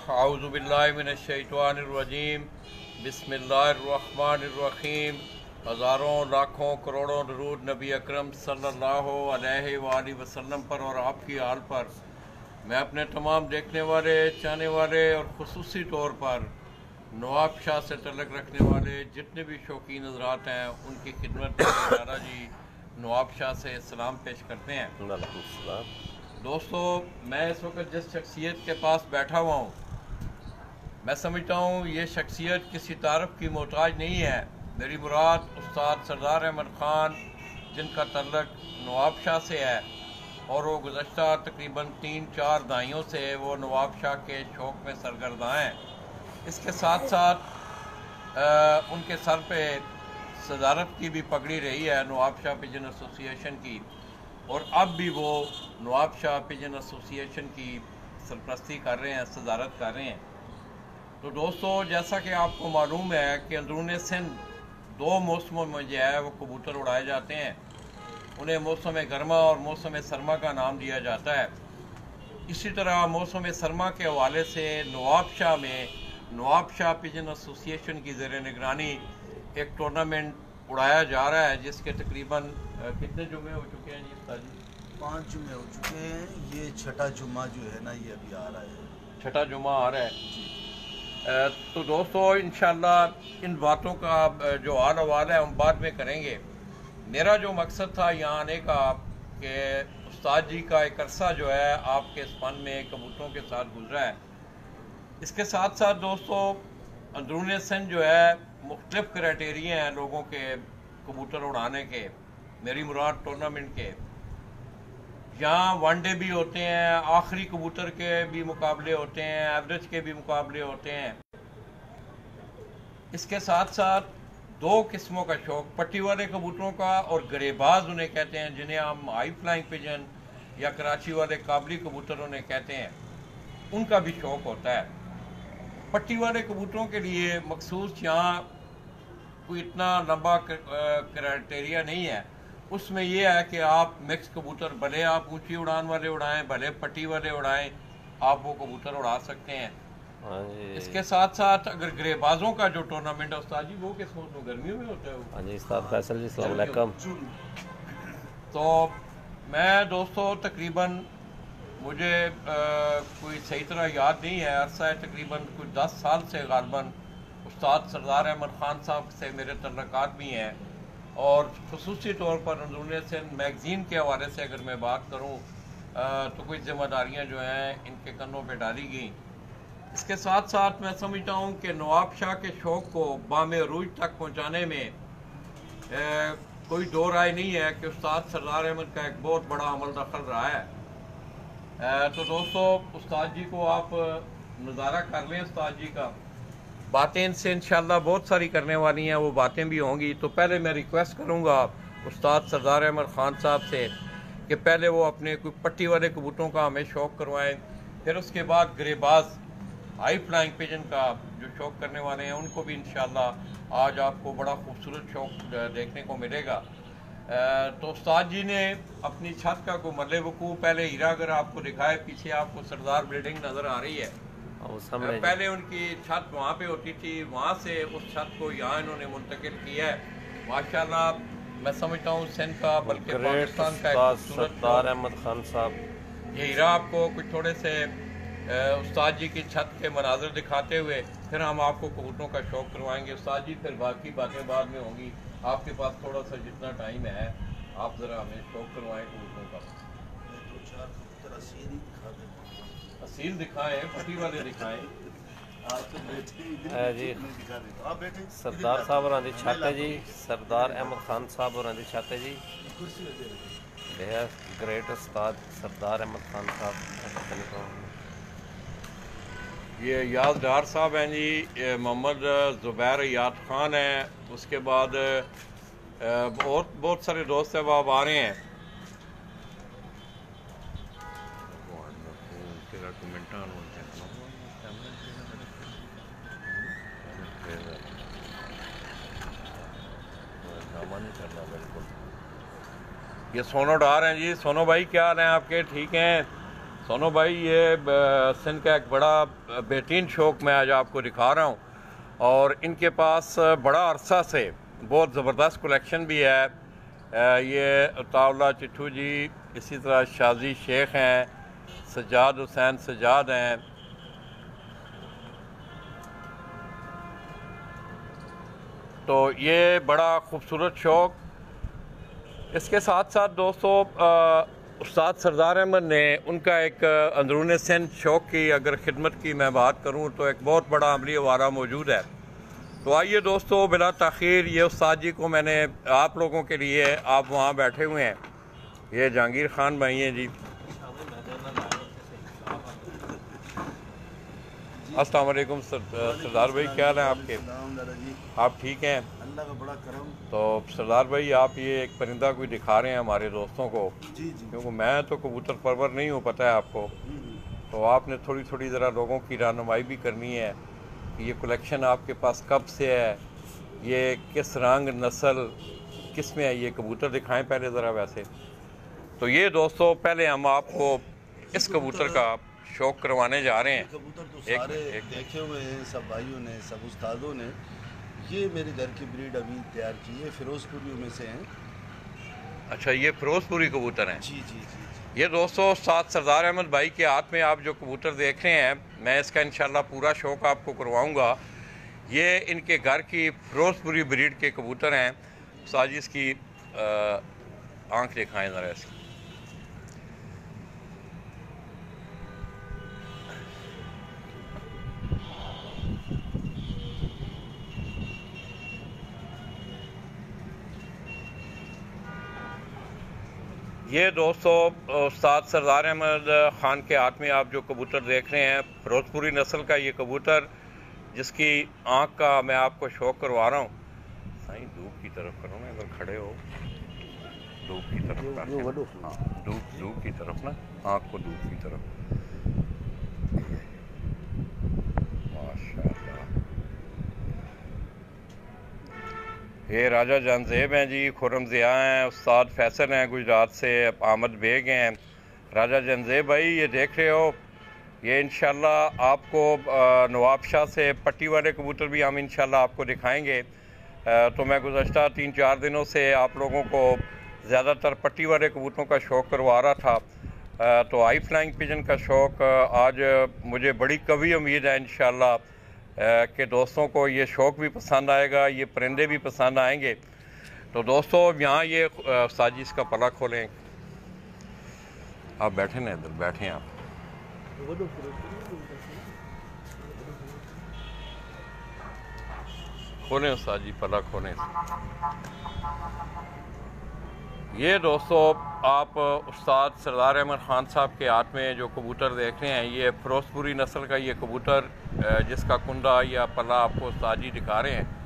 औज़ुबिल्लाहि मिनश्शैतानिर्रजीम बिस्मिल्लाहिर्रहमानिर्रहीम। हज़ारों लाखों करोड़ों दरूद नबी अकरम सल्लल्लाहु अलैहि वसल्लम पर और आपकी आल पर। मैं अपने तमाम देखने वाले, चाहने वाले और ख़ुसूसी तौर पर नवाब शाह से तल्लुक़ रखने वाले जितने भी शौकीन हज़रात हैं उनकी खिदमत में नारा जी नवाब शाह से सलाम पेश करते हैं। दोस्तों, मैं इस वक्त जिस शख्सियत के पास बैठा हुआ हूँ, मैं समझता हूँ ये शख्सियत किसी तारफ़ की मोहताज नहीं है। मेरी मुराद उस्ताद सरदार अहमद ख़ान, जिनका तल्लुक़ नवाब शाह से है और वो गुज़श्ता तकरीबन 3-4 दहाइयों से वो नवाब शाह के शौक़ में सरगर्दा हैं। इसके साथ साथ उनके सर पे सदारत की भी पगड़ी रही है नवाब शाह पिजन एसोसिएशन की, और अब भी वो नवाब शाह पिजन एसोसिएशन की सरपरस्ती कर रहे हैं, सदारत कर रहे हैं। तो दोस्तों, जैसा कि आपको मालूम है कि अंदरून सिंध 2 मौसमों में जो है वो कबूतर उड़ाए जाते हैं। उन्हें मौसम गर्मा और मौसम सरमा का नाम दिया जाता है। इसी तरह मौसम सरमा के हवाले से नवाब शाह में नवाब शाह पिजन एसोसिएशन की ज़ेर निगरानी एक टूर्नामेंट उड़ाया जा रहा है, जिसके तकरीबन कितने जुमे हो चुके हैं जी उस्ताद जी? 5 जुमे हो चुके हैं। ये छठा जुमा जो है ना, ये अभी आ रहा है, छठा जुमा आ रहा है। तो दोस्तों, इंशाल्लाह इन बातों का जो हाल हवाल है हम बाद में करेंगे। मेरा जो मकसद था यहाँ आने का कि उस्ताद जी का एक अरसा जो है आपके इस फन में कबूतरों के साथ गुजरा है। इसके साथ साथ दोस्तों, अंदरून सिंध जो है मुख्तलिफ क्राइटेरिया हैं लोगों के कबूतर उड़ाने के। मेरी मुराद टूर्नामेंट के, यहाँ वनडे भी होते हैं, आखिरी कबूतर के भी मुकाबले होते हैं, एवरेज के भी मुकाबले होते हैं। इसके साथ साथ 2 किस्मों का शौक़, पट्टी वाले कबूतरों का और गरेबाज उन्हें कहते हैं, जिन्हें हम हाई फ्लाइंग पिजन या कराची वाले काबली कबूतर उन्हें कहते हैं, उनका भी शौक़ होता है। पट्टी वाले कबूतरों के लिए मखसूस यहाँ कोई इतना लंबा क्राइटेरिया नहीं है। उसमें यह है कि आप मिक्स कबूतर, भले आप ऊंची उड़ान वाले उड़ाएं, भले पट्टी वाले उड़ाएं, आप वो कबूतर उड़ा सकते हैं। इसके साथ साथ अगर ग्रेबाजों का जो टूर्नामेंट है उस्ताद जी, वो किस मौसम, गर्मियों में होता है वो? हाँ जी उस्ताद फैसल जी, अस्सलाम वालेकुम। तो मैं दोस्तों तकरीबन, मुझे कोई सही तरह याद नहीं है, अरसा है तकरीबन कुछ 10 साल से गालबन उस्ताद सरदार अहमद ख़ान साहब से मेरे तल्लुकात भी हैं, और ख़ुसूसी तौर पर अंदरून सिंध मैगज़ीन के हवाले से अगर मैं बात करूं तो कुछ ज़िम्मेदारियां जो हैं इनके कन्नों पे डाली गई। इसके साथ साथ मैं समझता हूं कि नवाब शाह के शौक़ को बामे अरूज तक पहुंचाने में कोई दो राय नहीं है कि उस्ताद सरदार अहमद का एक बहुत बड़ा अमल दखल रहा है। तो दोस्तों, उस्ताद जी को आप नज़ारा कर लें उस्ताद जी का। बातें इनसे इंशाल्लाह बहुत सारी करने वाली हैं, वो बातें भी होंगी। तो पहले मैं रिक्वेस्ट करूंगा उस्ताद सरदार अहमद ख़ान साहब से कि पहले वो अपने कोई पट्टी वाले कबूतरों का हमें शौक़ करवाएं, फिर उसके बाद ग्रेबाज हाई फ्लाइंग पिजन का जो शौक़ करने वाले हैं उनको भी इंशाल्लाह आज आपको बड़ा खूबसूरत शौक़ देखने को मिलेगा। तो उस्ताद जी ने अपनी छत का को मल्ले वकूफ़ पहले हीरा अगर आपको दिखाए, पीछे आपको सरदार बिल्डिंग नज़र आ रही है। पहले उनकी छत वहाँ पे होती थी, वहाँ से उस छत को यहाँ इन्होंने मुंतकिल किया है। माशाल्लाह, मैं समझता हूँ सिंध का बल्कि पाकिस्तान का सरदार अहमद ख़ान साहब। ये हीरा आपको कुछ थोड़े से उस्ताद जी की छत के मनाज़र दिखाते हुए फिर हम आपको कबूतरों का शौक़ करवाएंगे उस्ताद जी। फिर बाकी बातें बाद में होंगी। आपके पास थोड़ा सा जितना टाइम है, आप ज़रा हमें शौक़ करवाएँ कबूतरों का। असील दिखाएं, पट्टी वाले दिखाएं। जी सरदार साहब होरां दी छत है जी, सरदार अहमद ख़ान साहब होरां दी छत है जी। ग्रेट उस्ताद सरदार अहमद ख़ान साहब। ये यादगार साहब हैं जी, मोहम्मद ज़ुबैर याद ख़ान हैं। उसके बाद बहुत सारे दोस्त अब आ रहे हैं। ये सोनो डार हैं जी। सोनो भाई, क्या हाल है आपके? ठीक हैं? सोनू भाई, ये सिंध का एक बड़ा बेहतरीन शौक मैं आज आपको दिखा रहा हूँ, और इनके पास बड़ा अरसा से बहुत ज़बरदस्त कलेक्शन भी है। ये अताउल्ला चिट्ठू जी, इसी तरह शाजी शेख हैं, सज्जाद हुसैन सज्जाद हैं। तो ये बड़ा खूबसूरत शौक। इसके साथ साथ दोस्तों उस्ताद सरदार अहमद ने उनका एक अंदरून सिंध शौक की अगर खिदमत की मैं बात करूं तो एक बहुत बड़ा अमली वारा मौजूद है। तो आइए दोस्तों, बिला ताख़ीर ये उस्ताद जी को मैंने आप लोगों के लिए, आप वहाँ बैठे हुए हैं, ये जहांगीर खान भाई हैं जी। अस्सलाम वालेकुम सरदार भाई, क्या हाल है आपके? आप ठीक हैं? अल्लाह का बड़ा करम। तो सरदार भाई, आप ये एक परिंदा कोई दिखा रहे हैं हमारे दोस्तों को? जी जी। क्योंकि मैं तो कबूतर परवर नहीं हूँ, पता है आपको। तो आपने थोड़ी थोड़ी ज़रा लोगों की रहनुमाई भी करनी है कि ये कलेक्शन आपके पास कब से है, ये किस रंग नस्ल किस में है, ये कबूतर दिखाएं पहले ज़रा। वैसे तो ये दोस्तों, पहले हम आपको इस कबूतर का शौक करवाने जा रहे हैं। कबूतर तो सारे देखे हुए हैं सब भाइयों ने, सब उस्तादों ने। ये मेरे घर की ब्रीड अभी तैयार की है, फिरोजपुरियों में से हैं। अच्छा, ये फिरोजपुरी कबूतर हैं? जी जी जी। ये दोस्तों उस्ताद सरदार अहमद भाई के हाथ में आप जो कबूतर देख रहे हैं, मैं इसका इंशाल्लाह पूरा शौक आपको करवाऊंगा। ये इनके घर की फिरोजपुरी ब्रीड के कबूतर हैं। उस्ताद जी, इसकी आँख दिखाएं ज़रा इसकी। ये दोस्तों उस्ताद सरदार अहमद ख़ान के हाथ में आप जो कबूतर देख रहे हैं, फिरोजपुरी नस्ल का ये कबूतर, जिसकी आँख का मैं आपको शौक करवा रहा हूँ। साईं धूप की तरफ करो ना, अगर खड़े हो धूप की तरफ, हाँ धूप की तरफ ना, आँख को धूप की तरफ। माशाल्लाह। ये राजा जानजेब हैं जी, खुरम ज़िया हैं, उस्ताद फैसल हैं गुजरात से, आमद बेग हैं। राजा जानजेब भाई, ये देख रहे हो, ये इंशाल्लाह आपको नवाब शाह से पट्टी वाले कबूतर भी हम इंशाल्लाह आपको दिखाएंगे। तो मैं गुज़श्ता 3-4 दिनों से आप लोगों को ज़्यादातर पट्टी वाले कबूतरों का शौक़ करवा रहा था। तो हाई फ्लाइंग पिजन का शौक़ आज मुझे बड़ी कभी उम्मीद है इंशाल्लाह कि दोस्तों को ये शौक़ भी पसंद आएगा, ये परिंदे भी पसंद आएंगे। तो दोस्तों, यहाँ ये साजी इसका पला खोलें। आप बैठे ना, इधर बैठें आप। खोलें साजी, पला खोलें। ये दोस्तों, आप उस्ताद सरदार अहमद ख़ान साहब के हाथ में जो कबूतर देख रहे हैं, ये फिरोजपुरी नस्ल का ये कबूतर, जिसका कुंडा या पला आपको उस्ताद जी दिखा रहे हैं।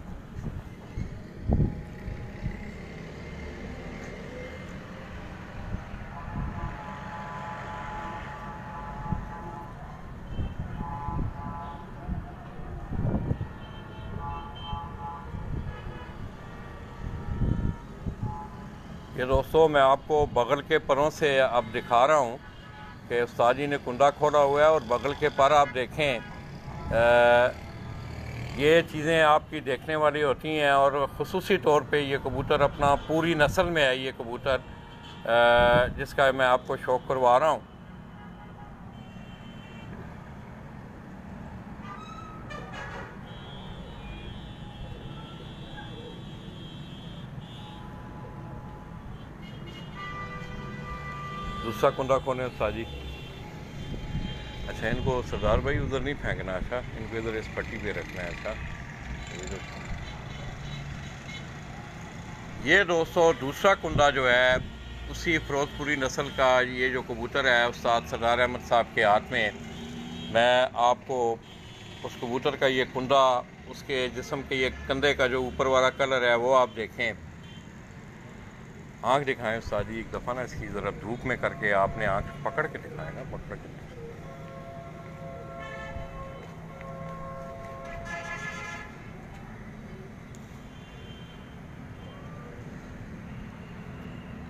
ये दोस्तों, मैं आपको बगल के परों से अब दिखा रहा हूँ कि उस्ताद जी ने कुंडा खोला हुआ है, और बगल के पर आप देखें, ये चीज़ें आपकी देखने वाली होती हैं। और ख़ुसूसी तौर पे ये कबूतर अपना पूरी नस्ल में है, ये कबूतर जिसका मैं आपको शौक़ करवा रहा हूँ। दूसरा कुंडा कौन है उस्ताद जी? अच्छा, इनको सरदार भाई उधर नहीं फेंकना, अच्छा इनको इधर इस पट्टी पे रखना है। अच्छा, ये दोस्तों दूसरा कुंडा जो है, उसी फिरोजपुरी नस्ल का ये जो कबूतर है उस्ताद सरदार अहमद साहब के हाथ में। मैं आपको उस कबूतर का ये कुंडा, उसके जिस्म के ये कंधे का जो ऊपर वाला कलर है वो आप देखें। आँख दिखाएं उस्ताद जी एक दफ़ा ना, इसकी ज़रा धूप में करके आपने आँख पकड़ के दिखाएं ना, पकड़ के।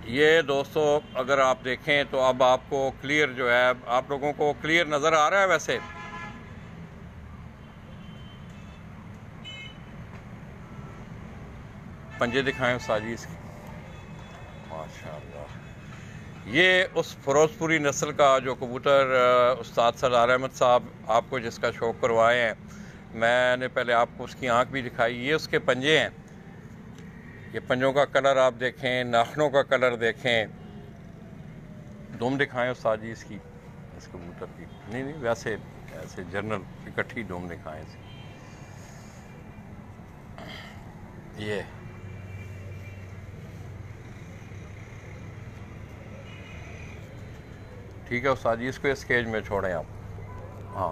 ये दोस्तों अगर आप देखें तो अब आपको क्लियर जो है, आप लोगों को क्लियर नज़र आ रहा है। वैसे पंजे दिखाएं साजी इसकी, माशाअल्लाह। ये उस फिरोजपुरी नस्ल का जो कबूतर उस्ताद सरदार अहमद साहब आपको जिसका शौक़ करवाए हैं, मैंने पहले आपको उसकी आँख भी दिखाई। ये उसके पंजे हैं। ये पंजों का कलर आप देखें, नाखनों का कलर देखें। दुम दिखाएं उस्ताद जी इसकी, इस कबूतर की। नहीं वैसे ऐसे जनरल इकट्ठी दुम दिखाएं इसकी। ये ठीक है उस्ताद जी, इसको इस केज में छोड़ें आप। हाँ,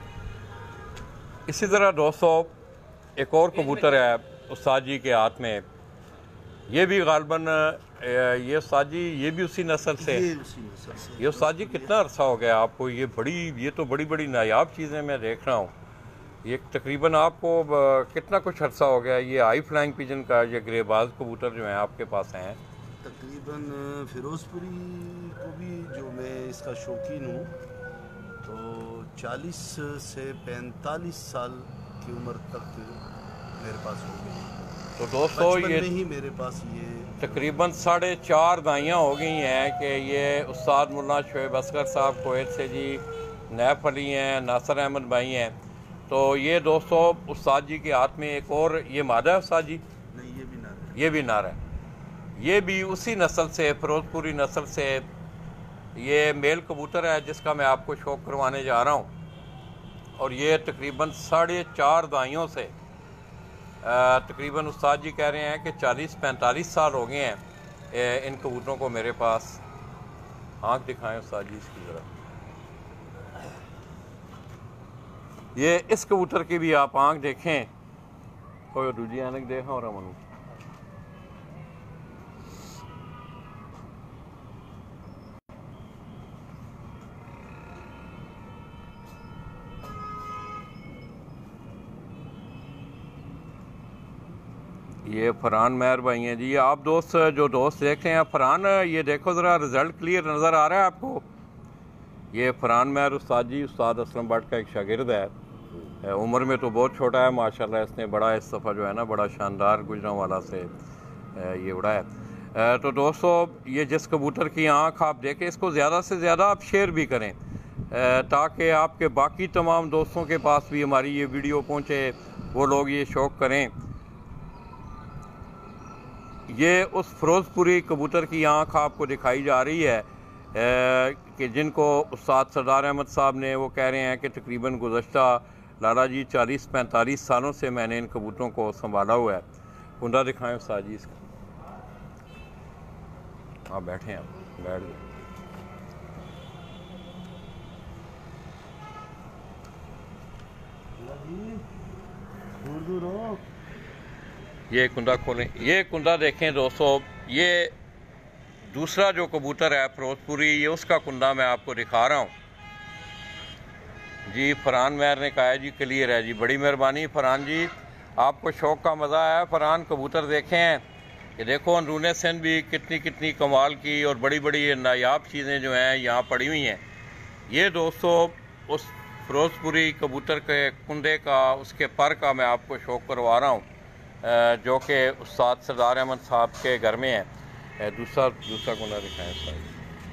इसी तरह दोस्तों एक और कबूतर है उस्ताद जी के हाथ में। ये भी गालबन ये उस्ताद जी ये भी उसी नस्ल से। ये उस्ताद जी कितना अरसा हो गया आपको? ये तो बड़ी बड़ी नायाब चीज़ें मैं देख रहा हूँ। ये तकरीबन आपको कितना कुछ अरसा हो गया ये हाई फ्लाइंग पिजन का, ये ग्रेबाज कबूतर जो हैं आपके पास हैं? तकरीबन फिरोजपुरी को भी जो मैं इसका शौकीन हूँ तो 40 से 45 साल की उम्र तक मेरे पास हो गई। तो दोस्तों ये ही मेरे पास ये तकरीबन 4.5 दाइयाँ हो गई हैं कि ये उस्ताद मुल्ला शोएब असगर साहब कोएत से जी, नैफ अली हैं, नासिर अहमद भाई हैं। तो ये दोस्तों उस्ताद जी के हाथ में एक और ये मादा है उस्ताद जी? नहीं, ये भी नार है। ये भी नार है। ये भी उसी नस्ल से, फिरोजपुरी नस्ल से ये मेल कबूतर है जिसका मैं आपको शौक़ करवाने जा रहा हूँ। और ये तकरीबन 4.5 दाइयों से तकरीबन उस्ताद जी कह रहे हैं कि 40-45 साल हो गए हैं इन कबूतरों को मेरे पास। आँख दिखाएं उस्ताद जी इसकी ज़रा। ये इस कबूतर की भी आप आँख देखें, कोई दूजी आनक देखा और अमन। ये फरहान मेहर भाई हैं जी। आप जो दोस्त देख रहे हैं, फरहान ये देखो ज़रा, रिज़ल्ट क्लियर नज़र आ रहा है आपको? ये फरहान मेहर उस्ताद जी उस्ताद असलम भट्ट का एक शागिर्द है। उम्र में तो बहुत छोटा है माशाल्लाह। इसने बड़ा इस दफ़ा जो है ना बड़ा शानदार गुजरांवाला से ये उड़ा है। तो दोस्तों ये जिस कबूतर की आँख आप देखें, इसको ज़्यादा से ज़्यादा आप शेयर भी करें ताकि आपके बाकी तमाम दोस्तों के पास भी हमारी ये वीडियो पहुँचे, वो लोग ये शौक़ करें। ये उस फिरोजपुरी कबूतर की आँख आपको दिखाई जा रही है कि जिनको उस्ताद सरदार अहमद साहब ने, वो कह रहे हैं कि तकरीबन गुज़श्ता लाला जी 40-45 सालों से मैंने इन कबूतरों को संभाला हुआ है। कुंदा दिखाएं उस्ताद जी इसका। हाँ बैठे हैं, बैठ गए। ये कुंदा खोलें। ये कुंदा देखें दोस्तों, ये दूसरा जो कबूतर है फिरोजपुरी, ये उसका कुंदा मैं आपको दिखा रहा हूँ जी। फरहान मेहर ने कहा है जी क्लियर है जी, बड़ी मेहरबानी फरहान जी, आपको शौक़ का मज़ा आया। फरहान कबूतर देखे हैं, ये देखो अंदरूने सिंध भी कितनी कमाल की और बड़ी बड़ी नायाब चीज़ें जो हैं यहाँ पड़ी हुई हैं। ये दोस्तों उस फिरोजपुरी कबूतर के कुंदे का, उसके पर का मैं आपको शौक़ करवा रहा हूँ जो कि उस्ताद सरदार अहमद साहब के घर में है। दूसरा कुंदा दिखाएं साहब।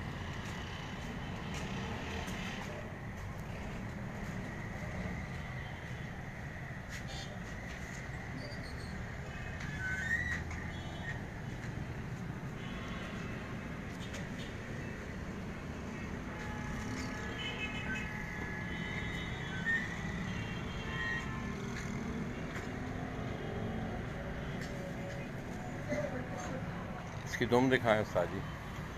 इसकी दुम दिखाएं उस्ताद जी।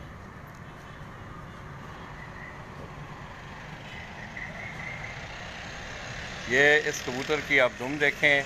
ये इस कबूतर की आप दुम देखें।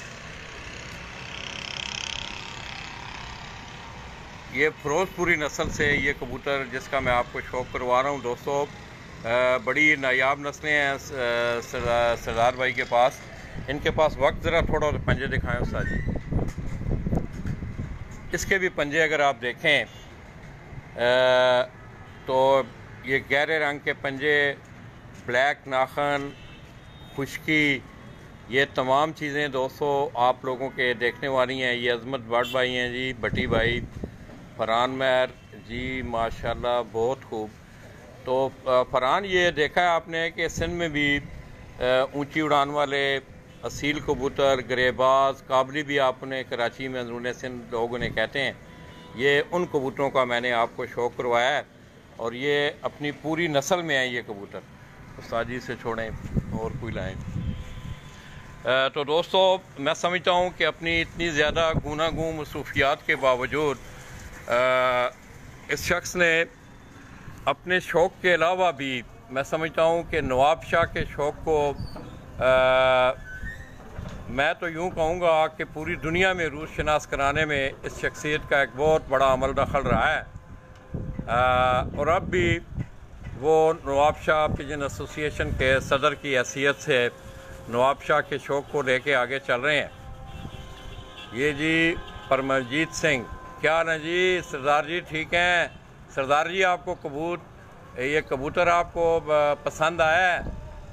ये फिरोजपुरी नस्ल से ये कबूतर जिसका मैं आपको शौक़ करवा रहा हूँ दोस्तों, बड़ी नायाब नस्लें हैं सरदार भाई के पास। इनके पास वक्त ज़रा थोड़ा पंजे दिखाएं उस्ताद जी। इसके भी पंजे अगर आप देखें तो ये गहरे रंग के पंजे, ब्लैक नाखन, खुश्की, ये तमाम चीज़ें दोस्तों आप लोगों के देखने वाली हैं। ये अज़मत भट्ट भाई हैं जी, भट्टी भाई, फरहान महर जी, माशाल्लाह बहुत खूब। तो फरहान, ये देखा है आपने कि सिंध में भी ऊंची उड़ान वाले असील कबूतर, गरेबाज, काबली भी आपने कराची में अंदरूनी सिंध लोग उन्हें कहते हैं, ये उन कबूतरों का मैंने आपको शौक़ करवाया है और ये अपनी पूरी नस्ल में है ये कबूतर। उस्ताद जी से छोड़ें और कोई लाएँ। तो दोस्तों, मैं समझता हूँ कि अपनी इतनी ज़्यादा गूनागूं मसरूफियात के बावजूद इस शख्स ने अपने शौक़ के अलावा भी, मैं समझता हूँ कि नवाब शाह के शौक़ को मैं तो यूँ कहूँगा कि पूरी दुनिया में रूस शनास कराने में इस शख्सियत का एक बहुत बड़ा अमल दखल रहा है। और अब भी वो नवाब शाह पिजन एसोसिएशन के सदर की हैसियत से नवाब शाह के शौक़ को लेके आगे चल रहे हैं। ये जी परमजीत सिंह, क्या हाल है जी? सरदार जी ठीक हैं? सरदार जी, आपको ये कबूतर आपको पसंद आया है?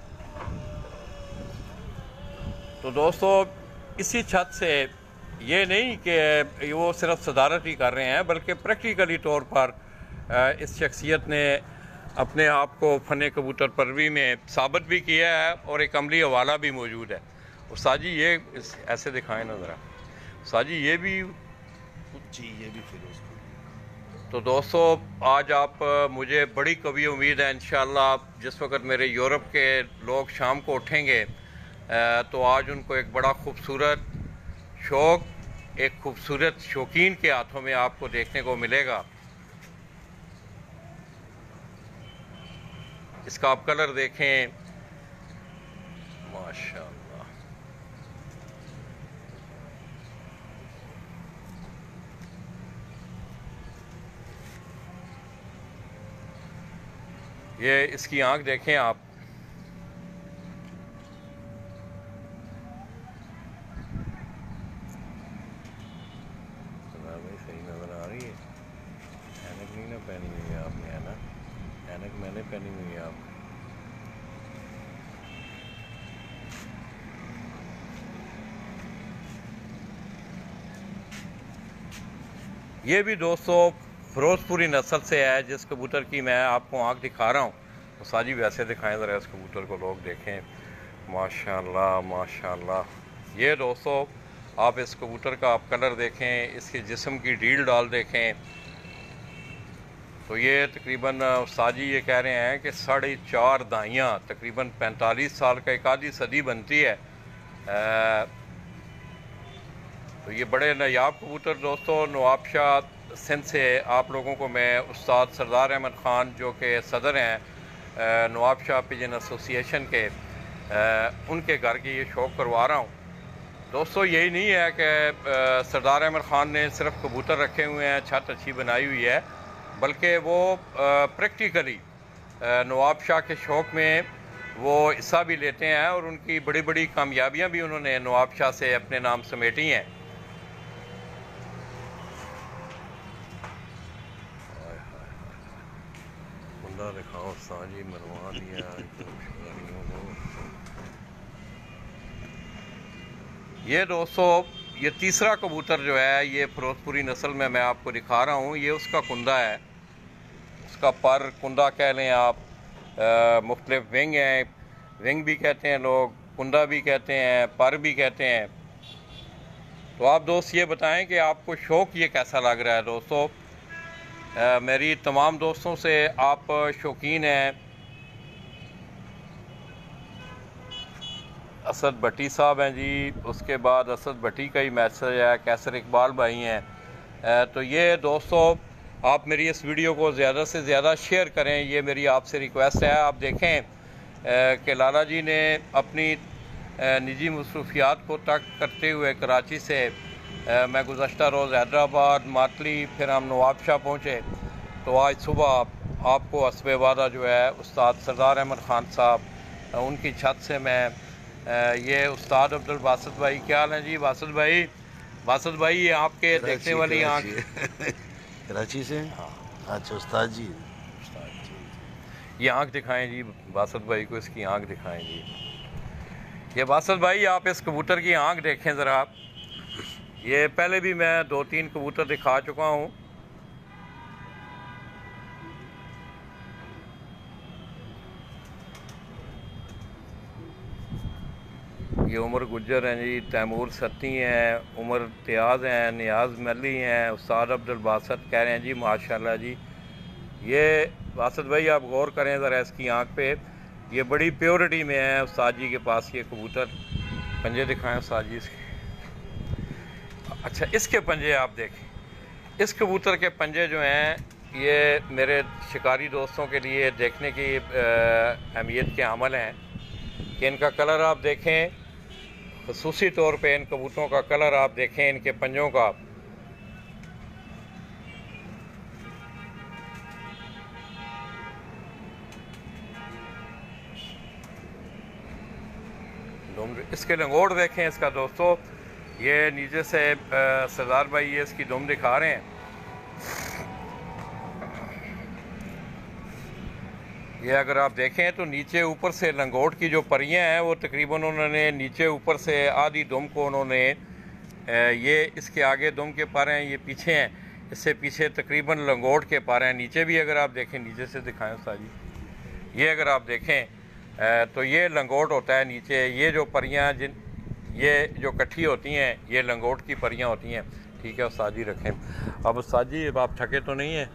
तो दोस्तों, इसी छत से ये नहीं कि वो सिर्फ सदारत ही कर रहे हैं, बल्कि प्रैक्टिकली तौर पर इस शख्सियत ने अपने आप को फ़न कबूतर परवी में साबित भी किया है और एक अमली हवाला भी मौजूद है। उस्ताद जी, ये ऐसे दिखाएं ना ज़रा। उस्ताद जी, ये भी फिरोजपुरी। तो दोस्तों, आज आप मुझे बड़ी कभी उम्मीद है इंशाअल्लाह, जिस वक्त मेरे यूरोप के लोग शाम को उठेंगे तो आज उनको एक बड़ा खूबसूरत शौक़, एक खूबसूरत शौकीन के हाथों में आपको देखने को मिलेगा। इसका आप कलर देखें, माशाअल्लाह। ये इसकी आंख देखें आप, सही नजर आ रही है? ऐनक नहीं ना पहनी हुई है आपने, है ना? ऐनक मैंने पहनी हुई है आप। ये भी दोस्तों फिरोजपुरी नस्ल से है, जिस कबूतर की मैं आपको आँख दिखा रहा हूँ। तो साजी वैसे दिखाएं ज़रा इस कबूतर को, लोग देखें, माशाल्लाह माशाल्लाह। ये दोस्तों, आप इस कबूतर का आप कलर देखें, इसके जिस्म की ढील डाल देखें। तो ये तकरीबन उस्ताद जी ये कह रहे हैं कि 4.5 दाइयाँ, तकरीबन 45 साल का, एक आधी सदी बनती है। तो ये बड़े नायाब कबूतर दोस्तों, नवाब शाह सिंध से आप लोगों को मैं उस्ताद सरदार अहमद ख़ान, जो कि सदर हैं नवाब शाह पिजन एसोसिएशन के, उनके घर की ये शौक़ करवा रहा हूँ। दोस्तों, यही नहीं है कि सरदार अहमद ख़ान ने सिर्फ कबूतर रखे हुए हैं, छत अच्छी बनाई हुई है, बल्कि वो प्रैक्टिकली नवाब शाह के शौक़ में वो हिस्सा भी लेते हैं और उनकी बड़ी बड़ी कामयाबियाँ भी उन्होंने नवाब शाह से अपने नाम समेटी हैं। कुंदा दिखाओ साजी, मनवा दिया ये दोस्तों। ये तीसरा कबूतर जो है, ये फिरोजपुरी नस्ल में मैं आपको दिखा रहा हूँ। ये उसका कुंदा है, उसका पर कुंदा कह लें आप, मुख्तलिफ विंग हैं, विंग भी कहते हैं लोग, कुंदा भी कहते हैं, पर भी कहते हैं। तो आप दोस्त ये बताएं कि आपको शौक़ ये कैसा लग रहा है। दोस्तों, मेरी तमाम दोस्तों से आप शौकीन हैं, असद भट्टी साहब हैं जी, उसके बाद असद भट्टी का ही मैसेज है, कैसर इकबाल भाई हैं। तो ये दोस्तों, आप मेरी इस वीडियो को ज़्यादा से ज़्यादा शेयर करें, ये मेरी आपसे रिक्वेस्ट है। आप देखें कि लाला जी ने अपनी निजी मसरूफियात को तर्क करते हुए कराची से मैं गुज़श्ता रोज़ हैदराबाद, मातली, फिर हम नवाब शाह पहुँचे। तो आज सुबह आपको हस्बे वादा जो है उस्ताद सरदार अहमद ख़ान साहब, उनकी छत से मैं ये उस्ताद अब्दुल बासित भाई, क्या हाल है जी बासित भाई? बासित भाई, ये आपके देखने वाली आँख कराची से। हाँ, अच्छा उस्ताद जी। ये आँख दिखाएं जी बासत भाई को, इसकी आँख दिखाएं जी। ये बासत भाई आप इस कबूतर की आँख देखें ज़रा। ये पहले भी मैं 2-3 कबूतर दिखा चुका हूँ। ये उमर गुज्जर हैं जी, तैमूर सत्ती हैं, उमर तियाज़ हैं, नियाज़ मली हैं, उस्ताद अब्दुल बासत कह रहे हैं जी माशाल्लाह जी। ये बासत भाई आप गौर करें ज़रा इसकी आँख पे, ये बड़ी प्योरिटी में है उस्ताद जी के पास ये कबूतर। पंजे दिखाएं उस्ताद जी इसके। अच्छा इसके पंजे आप देखें, इस कबूतर के पंजे जो हैं ये मेरे शिकारी दोस्तों के लिए देखने की अहमियत के अमल हैं कि इनका कलर आप देखें, ख़ुसूसी तौर पे इन कबूतरों का कलर आप देखें, इनके पंजों का। इसके लंगोट देखें इसका दोस्तों, ये नीचे से सरदार भाई ये इसकी दुम दिखा रहे हैं। ये अगर आप देखें तो नीचे ऊपर से लंगोट की जो परियां हैं वो तकरीबन उन्होंने नीचे ऊपर से आधी दुम को उन्होंने ये इसके आगे दुम के पर हैं, ये पीछे हैं, इससे पीछे तकरीबन लंगोट के पर हैं। नीचे भी अगर आप देखें, नीचे से दिखाएं उस्ताद जी, ये अगर आप देखें तो ये लंगोट होता है नीचे। ये जो परियां ये जो इकट्ठी होती हैं ये लंगोट की परियां होती हैं। ठीक है उस्ताद जी रखें। अब उस्ताद जी आप थके तो नहीं हैं?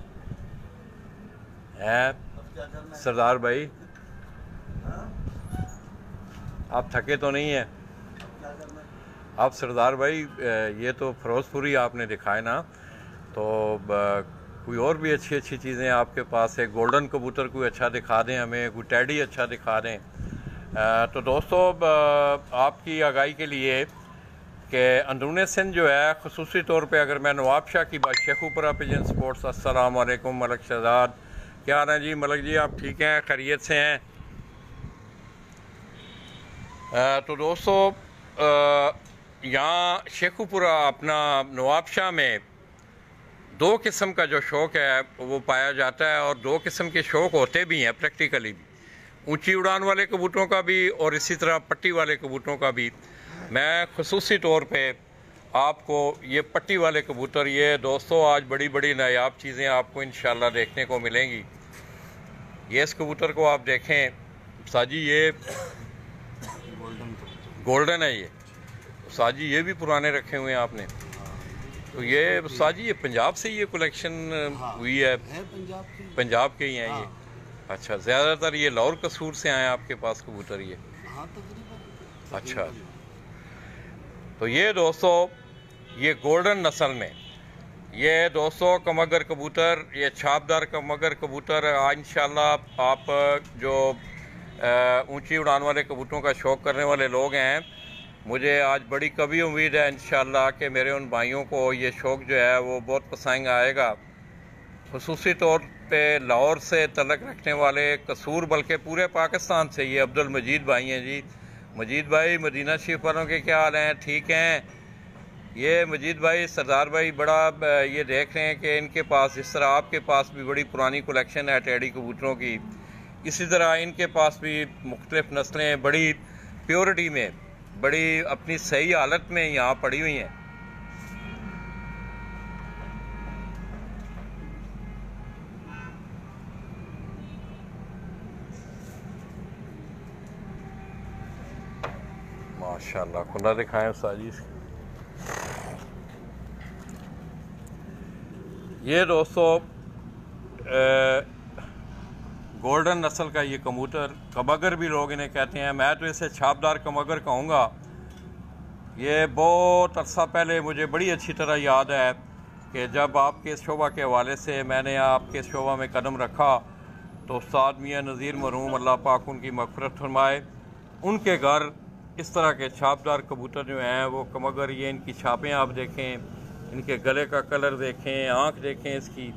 सरदार भाई आप थके तो नहीं हैं? आप सरदार भाई ये तो फिरोजपुरी आपने दिखाए ना, तो कोई और भी अच्छी अच्छी चीज़ें आपके पास है? गोल्डन कबूतर कोई अच्छा दिखा दें हमें, कोई टैडी अच्छा दिखा दें। तो दोस्तों आपकी आगाही के लिए कि अंदरूनी सिंध जो है ख़ुसूसी तौर पे अगर मैं नवाब शाह की बात, शेखुपुरा पिजन स्पोर्ट्स, अस्सलाम वालेकुम मलक शहजाद, क्या हाल है जी मलक जी? आप ठीक हैं, खैरियत से हैं? तो दोस्तों यहाँ शेखुपुरा अपना नवाब शाह में 2 किस्म का जो शौक़ है वो पाया जाता है, और 2 किस्म के शौक़ होते भी हैं प्रैक्टिकली भी, ऊंची उड़ान वाले कबूतरों का भी और इसी तरह पट्टी वाले कबूतरों का भी। मैं ख़ुसूसी तौर पे आपको ये पट्टी वाले कबूतर, ये दोस्तों आज बड़ी बड़ी नायाब चीज़ें आपको इंशाल्लाह देखने को मिलेंगी। ये इस कबूतर को आप देखें साजी, ये गोल्डन है, ये साजी ये भी पुराने रखे हुए हैं आपने। तो ये साजी ये पंजाब से ये कलेक्शन हुई है? पंजाब के ही हैं ये। अच्छा, ज़्यादातर ये लाहौर कसूर से आए आपके पास कबूतर ये? अच्छा, तो ये दोस्तों ये गोल्डन नस्ल में ये दोस्तों कमगर कबूतर, ये छापदार कमगर कबूतर इंशाल्लाह आप जो ऊंची उड़ान वाले कबूतरों का शौक़ करने वाले लोग हैं, मुझे आज बड़ी कभी उम्मीद है इंशाल्लाह कि मेरे उन भाइयों को ये शौक़ जो है वो बहुत पसंद आएगा। ख़ुसूसी तौर पे लाहौर से तल्लुक़ रखने वाले कसूर, बल्कि पूरे पाकिस्तान से, ये अब्दुल मजीद भाई हैं जी। मजीद भाई मदीना शरीफ वालों के क्या हाल हैं? ठीक हैं? ये मजीद भाई सरदार भाई बड़ा ये देख रहे हैं कि इनके पास जिस तरह आपके पास भी बड़ी पुरानी कलेक्शन है टैडी कबूतरों की, इसी तरह इनके पास भी मुख्तलिफ नस्लें बड़ी प्योरिटी में, बड़ी अपनी सही हालत में यहाँ पड़ी हुई हैं। माशाल्लाह, खुला दिखाएं उस्ताद जी। ये दोस्तों गोल्डन नस्ल का ये कबूतर, कमगर भी लोग इन्हें कहते हैं, मैं तो इसे छापदार कमगर कहूँगा। ये बहुत अरसा पहले मुझे बड़ी अच्छी तरह याद है कि जब आपके शोबा के हवाले से मैंने आपके शोबा में कदम रखा तो उस्ताद मियाँ नज़ीर मरहूम अल्लाह पाक उनकी मग़फ़िरत फरमाए, उनके घर इस तरह के छापदार कबूतर जो हैं वो कमगर, ये इनकी छापें आप देखें, इनके गले का कलर देखें, आँख देखें इसकी।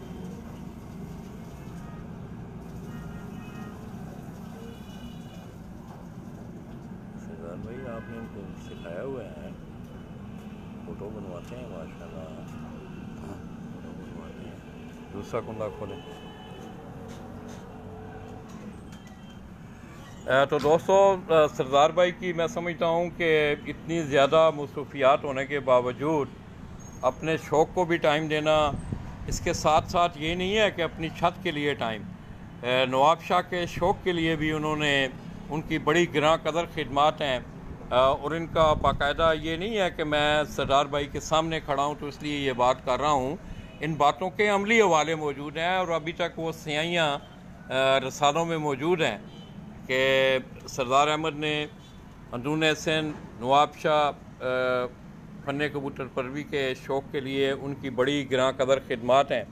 सरदार भाई आपने इनको सिखाया हुआ है, फ़ोटो बनवाते हैं माशाल्लाह, फ़ोटो बनवाते हैं। दूसरा कुंदा खोलें। तो दोस्तों सरदार भाई की मैं समझता हूँ कि इतनी ज़्यादा मसरूफियात होने के बावजूद अपने शौक़ को भी टाइम देना, इसके साथ साथ ये नहीं है कि अपनी छत के लिए टाइम, नवाब शाह के शौक़ के लिए भी उन्होंने, उनकी बड़ी गिरां कदर खिदमात हैं। और इनका बाकायदा ये नहीं है कि मैं सरदार भाई के सामने खड़ा हूँ तो इसलिए ये बात कर रहा हूँ। इन बातों के अमली हवाले मौजूद हैं और अभी तक वो स्याहियाँ रसालों में मौजूद हैं कि सरदार अहमद ने अंदरून हसन नवाब शाह फन कबूतर परवी के शौक़ के लिए उनकी बड़ी गिरां कदर खिदमात हैं।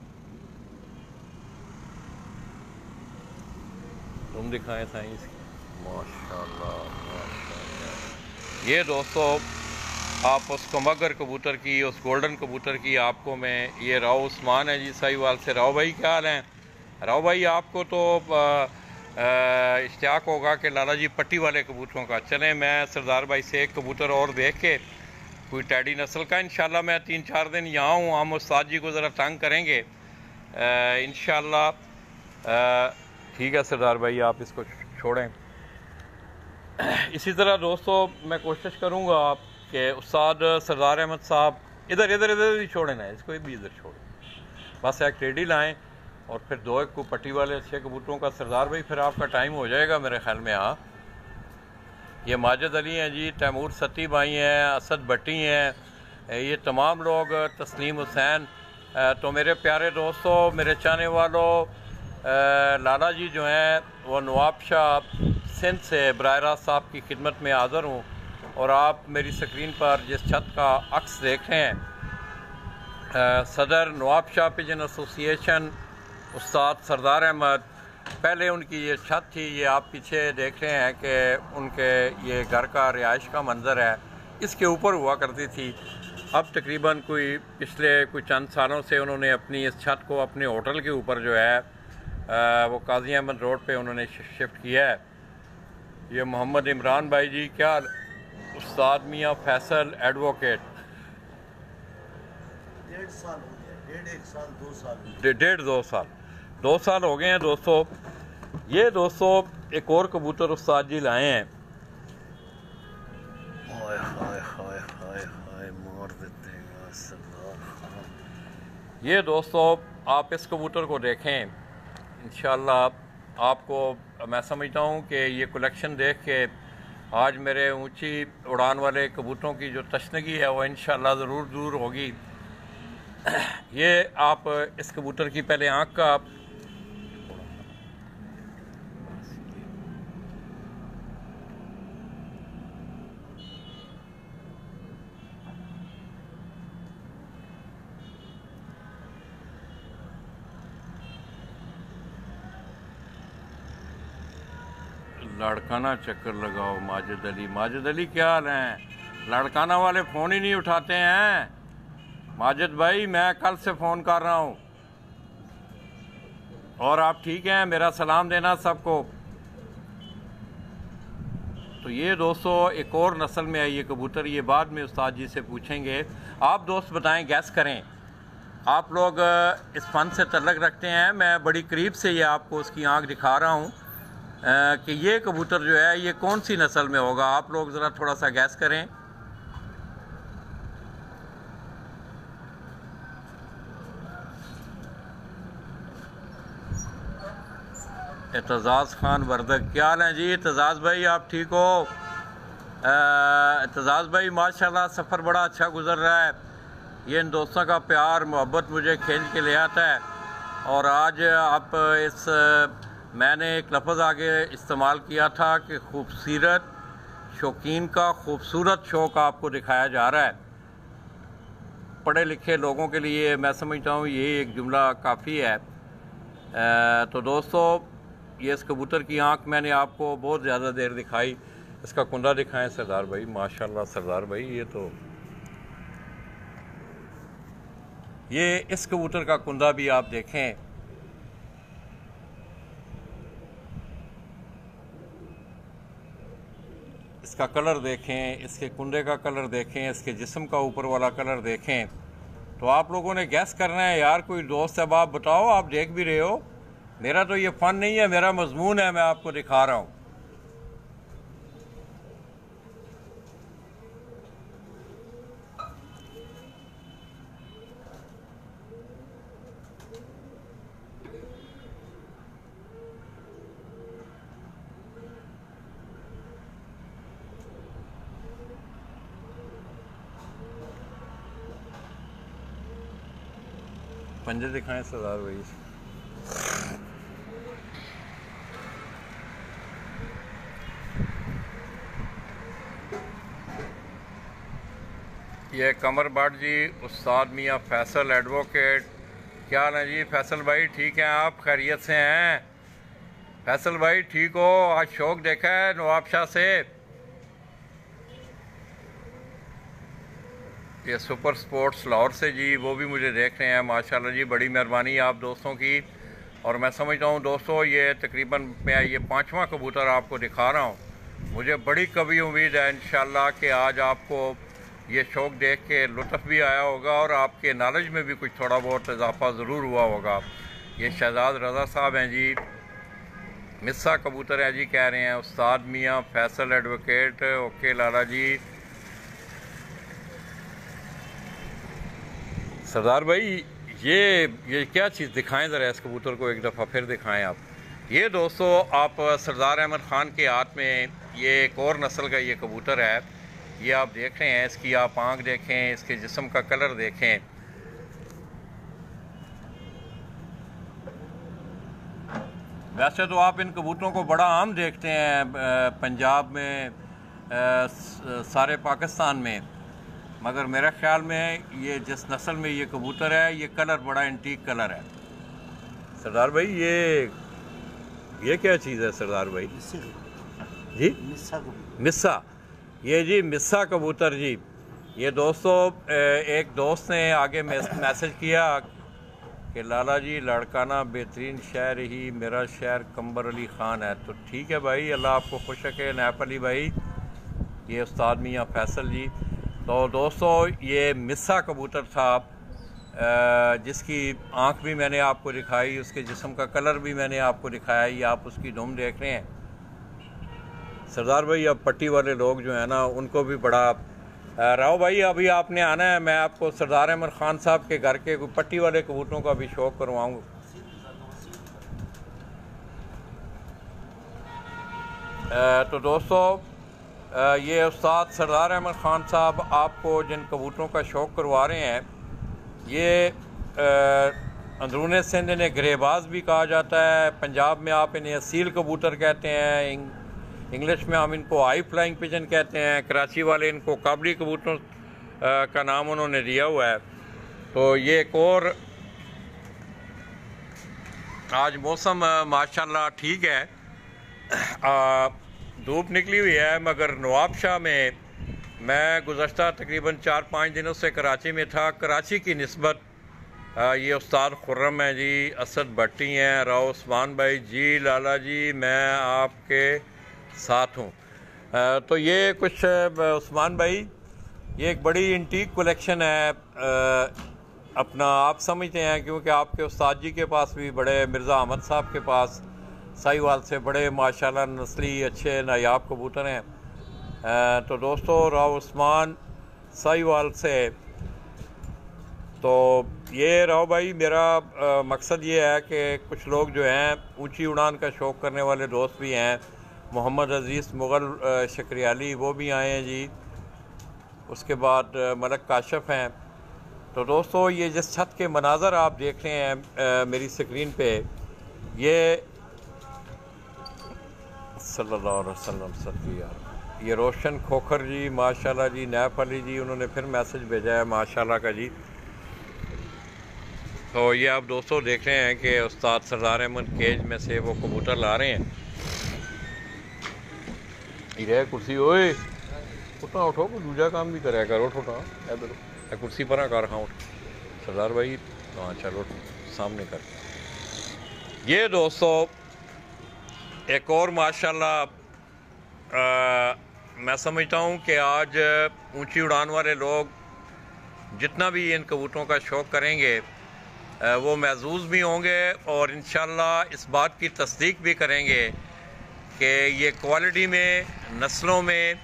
तुम दिखाएं साइंस माशाल्लाह माशाल्लाह। ये दोस्तों आप उस कमगर कबूतर की, उस गोल्डन कबूतर की आपको मैं, ये राव उस्मान है जी साहिवाल से। राव भाई क्या हाल हैं? राव भाई आपको तो इश्तियाक होगा कि लाला जी पट्टी वाले कबूतरों का। चलें मैं सरदार भाई से एक कबूतर और देख के, कोई टैडी नस्ल का, इंशाल्लाह मैं 3-4 दिन यहाँ हूँ, हम उस्ताद जी को ज़रा तंग करेंगे इंशाल्लाह। ठीक है सरदार भाई आप इसको छोड़ें। इसी तरह दोस्तों मैं कोशिश करूँगा कि उस्ताद सरदार अहमद साहब इधर इधर इधर ही छोड़े ना, इसको भी इधर छोड़ें, बस एक टेडी लाएँ और फिर 2 एक को पट्टी वाले अच्छे कबूतरों का। सरदार भाई फिर आपका टाइम हो जाएगा मेरे ख्याल में। हाँ ये माजिद अली हैं जी, तैमूर सती भाई हैं, असद भट्टी हैं, ये तमाम लोग, तस्लीम हुसैन। तो मेरे प्यारे दोस्तों, मेरे चाहने वालों, लाला जी जो हैं वो नवाब शाह सिंध से बराह रास्त साहब की खिदमत में हाज़िर हूँ और आप मेरी स्क्रीन पर जिस छत का अक्स देख रहे हैं, सदर नवाब शाह पिजन एसोसिएशन उस्ताद सरदार अहमद, पहले उनकी ये छत थी, ये आप पीछे देख रहे हैं कि उनके ये घर का रिहाइश का मंज़र है, इसके ऊपर हुआ करती थी। अब तकरीबन पिछले चंद सालों से उन्होंने अपनी इस छत को अपने होटल के ऊपर जो है वो काजी अहमद रोड पे उन्होंने शिफ्ट किया है। ये मोहम्मद इमरान भाई जी, क्या उस्ताद मियाँ फैसल एडवोकेट, 1.5 साल हो गया, 1.5 साल 2 साल 2 साल हो गए हैं दोस्तों। ये दोस्तों एक और कबूतर उस्ताद जी लाए हैं, हाय हाय हाय हाय हाय मार देते हैं सरदार। ये दोस्तों आप इस कबूतर को देखें, इंशाल्लाह आपको मैं समझता हूँ कि ये कलेक्शन देख के आज मेरे ऊंची उड़ान वाले कबूतरों की जो तशनगी है वो इंशाल्लाह ज़रूर दूर होगी। ये आप इस कबूतर की पहले आँख का लड़काना चक्कर लगाओ। माजिद अली क्या हाल हैं? लड़काना वाले फ़ोन ही नहीं उठाते हैं। माजिद भाई मैं कल से फ़ोन कर रहा हूँ और आप ठीक हैं? मेरा सलाम देना सबको। तो ये दोस्तों एक और नस्ल में आई ये कबूतर, ये बाद में उस्ताद जी से पूछेंगे। आप दोस्त बताएं, गैस करें, आप लोग इस फन से तल्लुक़ रखते हैं। मैं बड़ी करीब से ये आपको उसकी आँख दिखा रहा हूँ कि ये कबूतर जो है ये कौन सी नस्ल में होगा। आप लोग ज़रा थोड़ा सा गैस करें। एतजाज़ खान वर्दक, क्या हाल है जी? एतजाज़ भाई आप ठीक हो? एतजाज़ भाई माशाल्लाह सफ़र बड़ा अच्छा गुज़र रहा है। ये इन दोस्तों का प्यार मोहब्बत मुझे खींच के ले आता है। और आज आप मैंने एक लफ्ज़ आगे इस्तेमाल किया था कि खूबसूरत शौकीन का खूबसूरत शौक़ आपको दिखाया जा रहा है। पढ़े लिखे लोगों के लिए मैं समझता हूँ ये एक जुमला काफ़ी है। तो दोस्तों ये इस कबूतर की आँख मैंने आपको बहुत ज़्यादा देर दिखाई। इसका कुंदा दिखाएं सरदार भाई। माशाल्लाह सरदार भाई, ये तो ये इस कबूतर का कुंदा भी आप देखें, इसका कलर देखें, इसके कुंडे का कलर देखें, इसके जिस्म का ऊपर वाला कलर देखें। तो आप लोगों ने गैस करना है यार, कोई दोस्त अब आप बताओ, आप देख भी रहे हो। मेरा तो ये फ़न नहीं है, मेरा मजमून है, मैं आपको दिखा रहा हूँ। पंजे दिखाएं सरदार भाई। ये कमर भट्ट जी, उस्ताद मियाँ फैसल एडवोकेट। क्या हाल है जी फैसल भाई, ठीक हैं आप? खैरियत से हैं फैसल भाई? ठीक हो? आज शौक देखा है नवाबशाह से। ये सुपर स्पोर्ट्स लाहौर से जी, वो भी मुझे देख रहे हैं माशाल्लाह जी, बड़ी मेहरबानी आप दोस्तों की। और मैं समझता हूँ दोस्तों, ये तकरीबन मैं ये 5वां कबूतर आपको दिखा रहा हूँ। मुझे बड़ी कभी उम्मीद है इंशाल्लाह कि आज आपको ये शौक़ देख के लुत्फ़ भी आया होगा और आपके नॉलेज में भी कुछ थोड़ा बहुत इजाफा ज़रूर हुआ होगा। ये शहजाद रज़ा साहब हैं जी, मिस्सा कबूतर है जी, कह रहे हैं उस्ताद मियाँ फैसल एडवोकेट। ओके लाला जी। सरदार भाई ये क्या चीज़ दिखाएं ज़रा, इस कबूतर को एक दफ़ा फिर दिखाएं आप। ये दोस्तों आप सरदार अहमद ख़ान के हाथ में ये एक और नस्ल का ये कबूतर है। ये आप देख रहे हैं, इसकी आप आँख देखें, इसके जिस्म का कलर देखें। वैसे तो आप इन कबूतरों को बड़ा आम देखते हैं पंजाब में, सारे पाकिस्तान में, मगर मेरे ख्याल में ये जिस नस्ल में ये कबूतर है, ये कलर बड़ा एंटीक कलर है। सरदार भाई ये क्या चीज़ है सरदार भाई जी? मिस्सा। ये जी मिस्सा कबूतर जी। ये दोस्तों एक दोस्त ने आगे मैसेज किया कि लाला जी लड़काना बेहतरीन शहर ही मेरा शहर कंबर अली ख़ान है। तो ठीक है भाई, अल्लाह आपको खुश रखे नैफ अली भाई। ये उस्ताद मियाँ फैसल जी। तो दोस्तों ये मिस्सा कबूतर था, जिसकी आँख भी मैंने आपको दिखाई, उसके जिस्म का कलर भी मैंने आपको दिखाया। ये आप उसकी दुम देख रहे हैं सरदार भाई। अब पट्टी वाले लोग जो है ना, उनको भी बड़ा राव भाई, अभी आपने आना है, मैं आपको सरदार अहमद ख़ान साहब के घर के पट्टी वाले कबूतरों का भी शौक़ करवाऊँगा। तो दोस्तों ये उस्ताद सरदार अहमद ख़ान साहब आपको जिन कबूतरों का शौक़ करवा रहे हैं, ये अंदरून सिंध इन्हें ग्रेबाज भी कहा जाता है। पंजाब में आप इन्हें असील कबूतर कहते हैं, इंग्लिश में हम इनको हाई फ्लाइंग पिजन कहते हैं। कराची वाले इनको काबली कबूतरों का नाम उन्होंने दिया हुआ है। तो ये एक और, आज मौसम माशाल्लाह ठीक है, धूप निकली हुई है, मगर नवाबशाह में मैं गुज़श्ता तकरीबन 4-5 दिनों से कराची में था। कराची की निस्बत ये उस्ताद खुर्रम हैं जी, असद भट्टी हैं, राव उस्मान भाई जी, लाला जी मैं आपके साथ हूँ। तो ये कुछ उस्मान भाई, ये एक बड़ी इंटीक कलेक्शन है अपना, आप समझते हैं, क्योंकि आपके उस्ताद जी के पास भी बड़े, मिर्ज़ा अहमद साहब के पास साहिवाल से बड़े माशाल्लाह नस्ली अच्छे नायाब कबूतर हैं। तो दोस्तों राव उस्मान साहिवाल से, तो ये राव भाई मेरा मकसद ये है कि कुछ लोग जो हैं ऊंची उड़ान का शौक़ करने वाले दोस्त भी हैं। मोहम्मद अज़ीज़ मुग़ल शक्रियाली वो भी आए हैं जी, उसके बाद मलक काशफ हैं। तो दोस्तों ये जिस छत के मनाज़र आप देख रहे हैं मेरी स्क्रीन पे, ये सल्लल्लाहु अलैहि वसल्लम सल्लल्लाहु, ये रोशन खोखर जी माशाल्लाह जी, नैफ अली जी उन्होंने फिर मैसेज भेजा है माशाल्लाह का जी। तो ये आप दोस्तों देख रहे हैं कि उस्ताद सरदार अहमद केज में से वो कबूतर ला रहे हैं। ये कुर्सी ओए उठा उठो, दूजा काम भी कराया करो, उठो इधर कुर्सी पर कर, हाँ उठ सरदार भाई, हाँ चलो सामने कर। ये दोस्तों एक और माशाल्लाह मैं समझता हूँ कि आज ऊंची उड़ान वाले लोग जितना भी इन कबूतरों का शौक़ करेंगे वो महजूज़ भी होंगे और इंशाअल्लाह इस बात की तस्दीक भी करेंगे कि ये क्वालिटी में, नस्लों में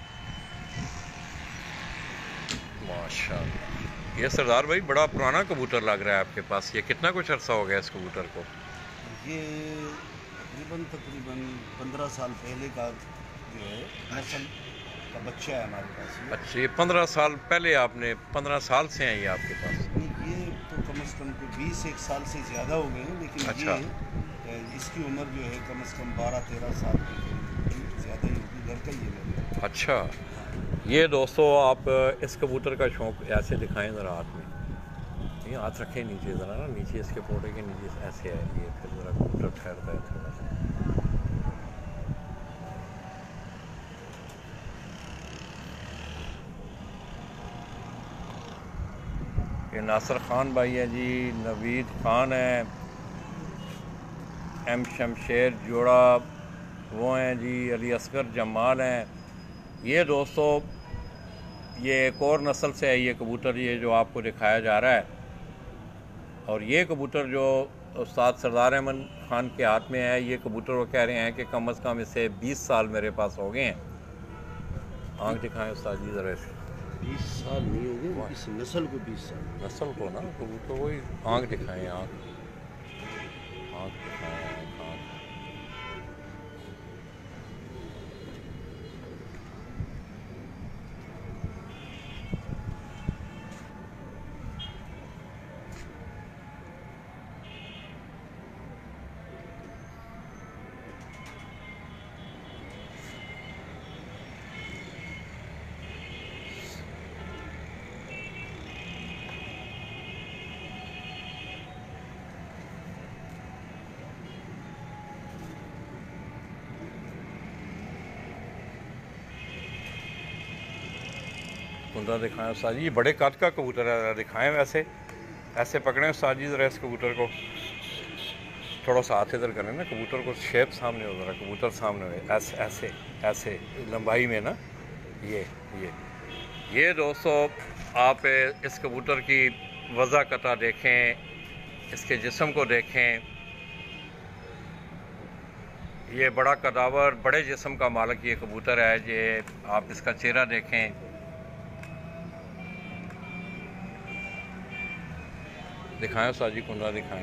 माशाअल्लाह। ये सरदार भाई बड़ा पुराना कबूतर लग रहा है आपके पास। ये कितना कुछ अरसा हो गया इस कबूतर को? ये तकरीबन 15 साल पहले का जो है नस्ल का बच्चा है हमारे पास। अच्छा, ये 15 साल पहले आपने, 15 साल से हैं ये आपके पास? ये तो कम से कम 20-1 साल से ज़्यादा हो गए हैं, लेकिन अच्छा। ये इसकी उम्र जो है कम से कम 12-13 साल की ज़्यादा ही होगी, घर का ही है। अच्छा, ये दोस्तों आप इस कबूतर का शौक़ ऐसे दिखाएं ज़रा हाथ में, ये हाथ रखें नीचे ज़रा ना, नीचे इसके फोटो के नीचे ऐसे है ये, फिर ज़रा कबूतर ठहरता है थोड़ा सा। ये नासिर ख़ान भाई है जी, नवीद ख़ान है, एम शमशेर जोड़ा वो हैं जी, अली असगर जमाल हैं। ये दोस्तों ये एक और नस्ल से है ये कबूतर, ये जो आपको दिखाया जा रहा है। और ये कबूतर जो उस्ताद सरदार अहमद ख़ान के हाथ में है, ये कबूतर वो कह रहे हैं कि कम अज़ कम इसे 20 साल मेरे पास हो गए हैं। आँख दिखाएं उस्ताद जी ज़रा इसे। 20 साल नहीं हो गए इस नस्ल को, 20 साल नस्ल को ना, कबूतर वही। आँख दिखाएं, आँख दिखाएं, आँख। कुंदा दिखाएं उस्ताद जी, ये बड़े कद का कबूतर है, दिखाएं वैसे, ऐसे पकड़ें उस्ताद जी ज़रा इस कबूतर को, थोड़ा सा हाथ इधर करें ना, कबूतर को शेप सामने हो, ज़रा कबूतर सामने हो, ऐसे ऐसे ऐसे लंबाई में ना। ये दोस्तों आप इस कबूतर की वज़ा कता देखें, इसके जिस्म को देखें। ये बड़ा कदावर, बड़े जिस्म का मालिक ये कबूतर है। ये आप इसका चेहरा देखें, दिखाएं साजी, कुंडा दिखाएं।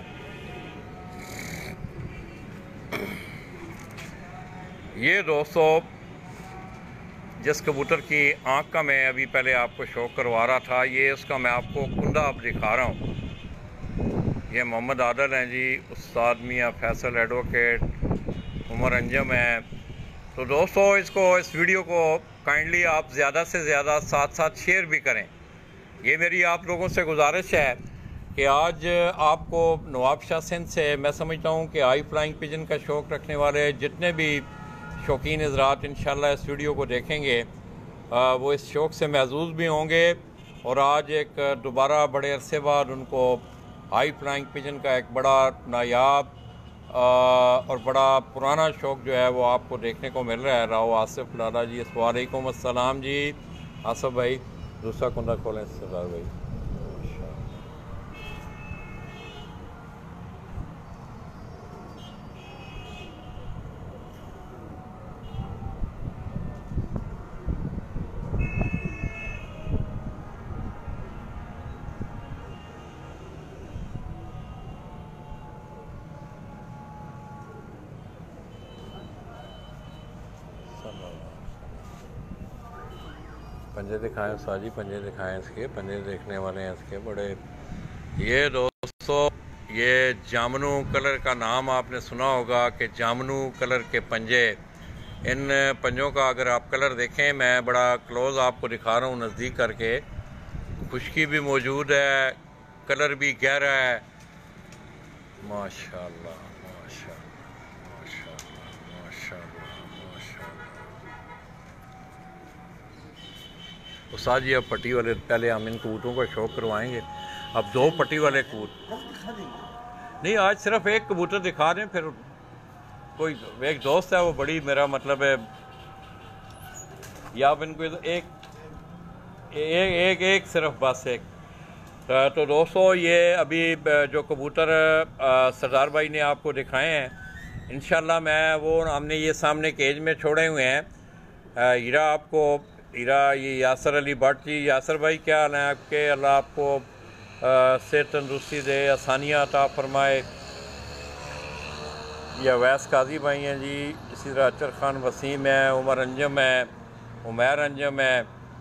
ये दोस्तों जिस कबूतर की आँख का मैं अभी पहले आपको शौक करवा रहा था, ये उसका मैं आपको कुंडा अब दिखा रहा हूँ। ये मोहम्मद आदल हैं जी, उस्ताद मियाँ फैसल एडवोकेट, उमर अंजम है। तो दोस्तों इस वीडियो को काइंडली आप ज़्यादा से ज़्यादा साथ शेयर भी करें। ये मेरी आप लोगों से गुजारिश है कि आज आपको नवाबशाह सिंध से मैं समझता हूँ कि हाई फ्लाइंग पिजन का शौक़ रखने वाले जितने भी शौकीन हज़रात इंशाल्लाह इस वीडियो को देखेंगे वो इस शौक़ से महजूज़ भी होंगे। और आज एक दोबारा बड़े अरसे बाद उनको हाई फ्लाइंग पिजन का एक बड़ा नायाब और बड़ा पुराना शौक़ जो है वो आपको देखने को मिल रहा है। राव आसिफ लाला जी, वालेकुम अस्सलाम जी। आसिफ भाई दूसरा कुंडा खोलें सरदार भाई। पंजे दिखाएं साजी, पंजे दिखाएं इसके, पंजे देखने वाले हैं इसके बड़े। ये दोस्तों ये जामनू कलर का नाम आपने सुना होगा कि जामनू कलर के पंजे। इन पंजों का अगर आप कलर देखें, मैं बड़ा क्लोज आपको दिखा रहा हूँ नज़दीक करके, खुश्की भी मौजूद है, कलर भी गहरा है। माशाल्लाह माशाल्लाह माशाल्लाह माशाल्लाह माशाल्लाह। उस्ताद जी अब पट्टी वाले, पहले हम इन कबूतरों का शौक़ करवाएंगे। अब 2 पट्टी वाले कबूतर नहीं, आज सिर्फ एक कबूतर दिखा दें। फिर कोई एक दोस्त है वो बड़ी, मेरा मतलब है, या आप इनको एक सिर्फ बस एक तो दोस्तों ये अभी जो कबूतर सरदार भाई ने आपको दिखाए हैं, इंशाल्लाह मैं वो हमने ये सामने केज में छोड़े हुए हैं। हीरा आपको हीरा ये यासर अली भट्ट जी। यासर भाई क्या हाल है आपके? अल्लाह आपको सेहत तंदुरुस्ती दे, आसानियाँ अता फरमाए। ये अवैस काजी भाई हैं जी, इसी तरह अचर ख़ान वसीम है, उमर अंजम है, उमैर अंजम है।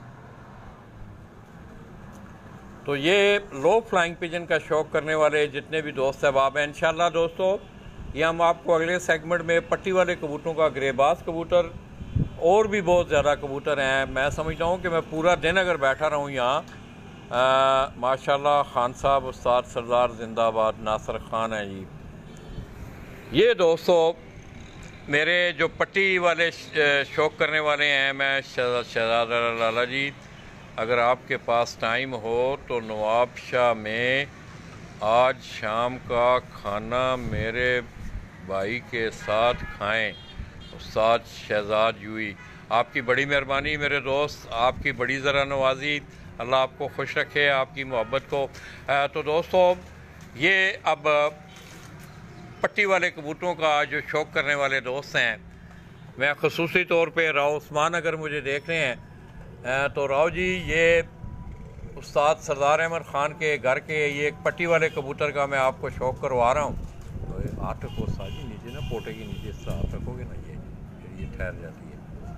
तो ये लो फ्लाइंग पिजन का शौक़ करने वाले जितने भी दोस्त अहबाब हैं, इंशाल्लाह दोस्तों ये हम आपको अगले सेगमेंट में पट्टी वाले कबूतरों का, ग्रेबाज कबूतर और भी बहुत ज़्यादा कबूतर हैं। मैं समझता हूँ कि मैं पूरा दिन अगर बैठा रहूँ यहाँ, माशाल्लाह खान साहब उस्ताद सरदार जिंदाबाद, नासिर ख़ान है जी। ये दोस्तों मेरे जो पट्टी वाले शौक़ करने वाले हैं, मैं शहजादा लाला जी, अगर आपके पास टाइम हो तो नवाब शाह में आज शाम का खाना मेरे भाई के साथ खाएं, उस्ताद शहजाद यूई। आपकी बड़ी मेहरबानी मेरे दोस्त, आपकी बड़ी ज़रा नवाजी, अल्लाह आपको खुश रखे, आपकी मोहब्बत को। तो दोस्तों ये अब पट्टी वाले कबूतरों का जो शौक़ करने वाले दोस्त हैं, मैं ख़ुसूसी तौर पे राव उस्मान अगर मुझे देख रहे हैं तो राव जी ये उस्ताद सरदार अहमद ख़ान के घर के ये एक पट्टी वाले कबूतर का मैं आपको शौक़ करवा रहा हूँ। तो हाथ रखो साजी नीचे ना, पोटे के नीचे इस तरह हाथ रखोगे ना, ये ठहर जाती है।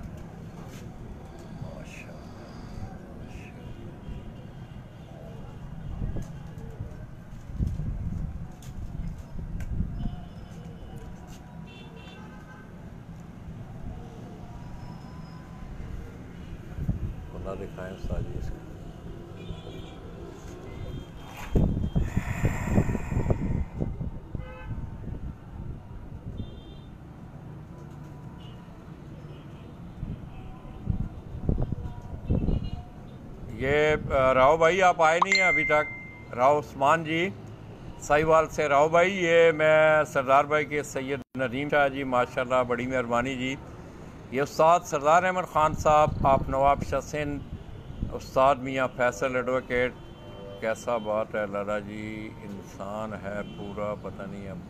दिखाएं साजी इसका। ये राव भाई आप आए नहीं हैं अभी तक, राव उस्मान जी साहिवाल से। राव भाई ये मैं सरदार भाई के सैयद नदीम शाह जी, माशाल्लाह बड़ी मेहरबानी जी। ये उस्ताद सरदार अहमद ख़ान साहब, आप नवाब शाह सिंध, उस्ताद मियाँ फैसल एडवोकेट। कैसा बात है लाला जी, इंसान है पूरा, पता नहीं अब।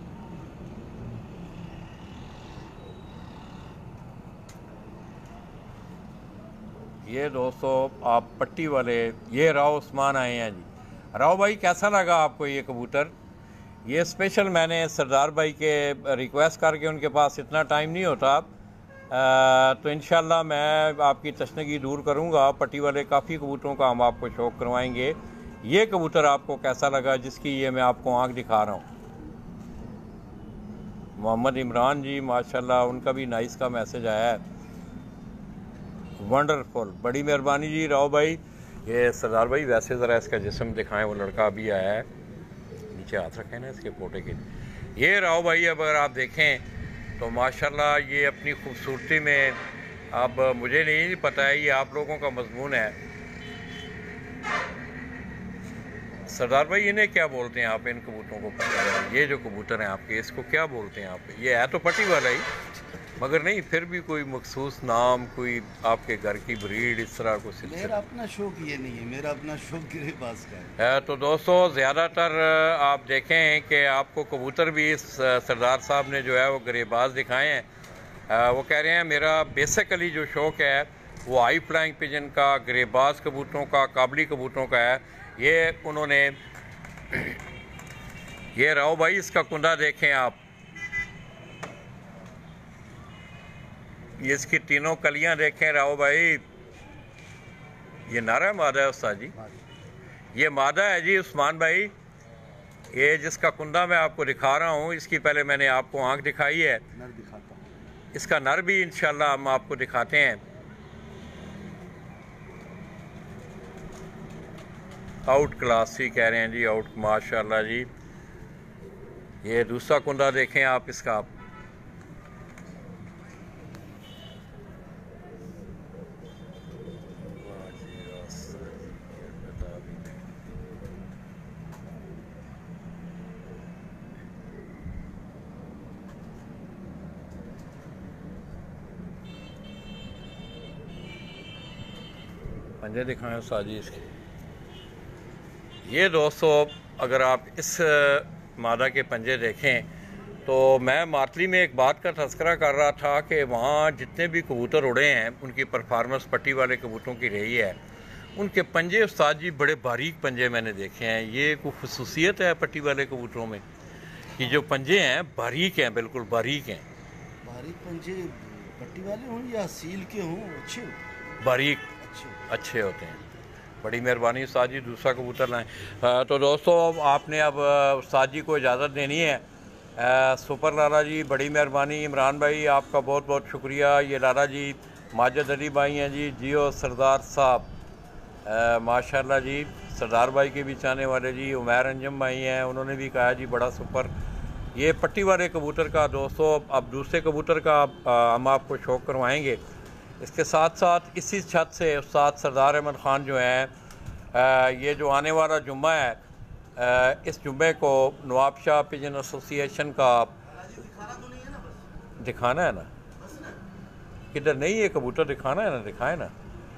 ये दोस्तों आप पट्टी वाले, ये राव उस्मान आए हैं जी। राव भाई कैसा लगा आपको ये कबूतर? ये स्पेशल मैंने सरदार भाई के रिक्वेस्ट करके, उनके पास इतना टाइम नहीं होता, तो इंशाल्लाह मैं आपकी तशनगी दूर करूंगा। पट्टी वाले काफ़ी कबूतरों का हम आपको शौक़ करवाएंगे। ये कबूतर आपको कैसा लगा जिसकी ये मैं आपको आँख दिखा रहा हूँ? मोहम्मद इमरान जी माशाल्लाह, उनका भी नाइस का मैसेज आया है, वंडरफुल, बड़ी मेहरबानी जी राव भाई। ये सरदार भाई वैसे ज़रा इसका जिस्म दिखाएं, वो लड़का अभी आया है, नीचे हाथ रखें ना इसके पोटे के। ये राव भाई अब अगर आप देखें तो माशाल्लाह ये अपनी खूबसूरती में, अब मुझे नहीं पता है ये आप लोगों का मजमून है। सरदार भाई इन्हें क्या बोलते हैं आप, इन कबूतरों को पता है? ये जो कबूतर हैं आपके, इसको क्या बोलते हैं आप? ये है तो पट्टी वाला ही, मगर नहीं फिर भी कोई मखसूस नाम, कोई आपके घर की ब्रीड, इस तरह को सिलसिला? मेरा अपना शौक ये नहीं है, मेरा अपना शौक ग्रेबाज का है। तो दोस्तों ज़्यादातर आप देखें कि आपको कबूतर भी सरदार साहब ने जो है वो ग्रेबाज दिखाए हैं। वो कह रहे हैं मेरा बेसिकली जो शौक़ है वो हाई फ्लाइंग पिजन का, ग्रेबाज कबूतरों का, काबली कबूतरों का है। ये उन्होंने ये राव भाई इसका कुंदा देखें आप, ये इसकी तीनों कलियां देखें राव भाई। ये नारा मादा है उस्ताद जी, ये मादा है जी उस्मान भाई। ये जिसका कुंदा मैं आपको दिखा रहा हूँ, इसकी पहले मैंने आपको आँख दिखाई है, नर दिखाता हूँ। इसका नर भी इंशाल्लाह हम आपको दिखाते हैं। आउट क्लास ही कह रहे हैं जी, आउट माशाल्लाह जी। ये दूसरा कुंदा देखें आप इसका, पंजे दिखाएं साजी इसके। ये दोस्तों अगर आप इस मादा के पंजे देखें तो मैं मातली में एक बात का तज़किरा कर रहा था कि वहाँ जितने भी कबूतर उड़े हैं उनकी परफॉर्मेंस पट्टी वाले कबूतरों की रही है। उनके पंजे उस्ताद जी बड़े बारीक पंजे मैंने देखे हैं। ये कोई खसूसियत है पट्टी वाले कबूतरों में कि जो पंजे हैं बारीक हैं, बिल्कुल बारीक हैं। बारीक पंजे पट्टी वाले हों या सील के हों, अच्छे बारीक अच्छे होते हैं। बड़ी मेहरबानी उस्ताद जी, दूसरा कबूतर लाएँ। तो दोस्तों आपने अब उस्ताद जी को इजाज़त देनी है। सुपर लाला जी बड़ी मेहरबानी। इमरान भाई आपका बहुत बहुत शुक्रिया। ये लाला जी माजिद अली भाई हैं जी, जियो सरदार साहब माशाल्लाह जी। सरदार भाई के भी चाहने वाले जी उमैर अंजम भाई हैं, उन्होंने भी कहा जी बड़ा सुपर। ये पट्टी वाले कबूतर का दोस्तों अब दूसरे कबूतर का हम आपको शौक़ करवाएंगे। इसके साथ साथ इसी छत से उस्ताद सरदार अहमद ख़ान जो हैं ये जो आने वाला जुम्मा है इस जुम्मे को नवाबशाह पिजन एसोसिएशन का दिखाना है ना, किधर नहीं ये कबूतर दिखाना है ना, दिखाए ना।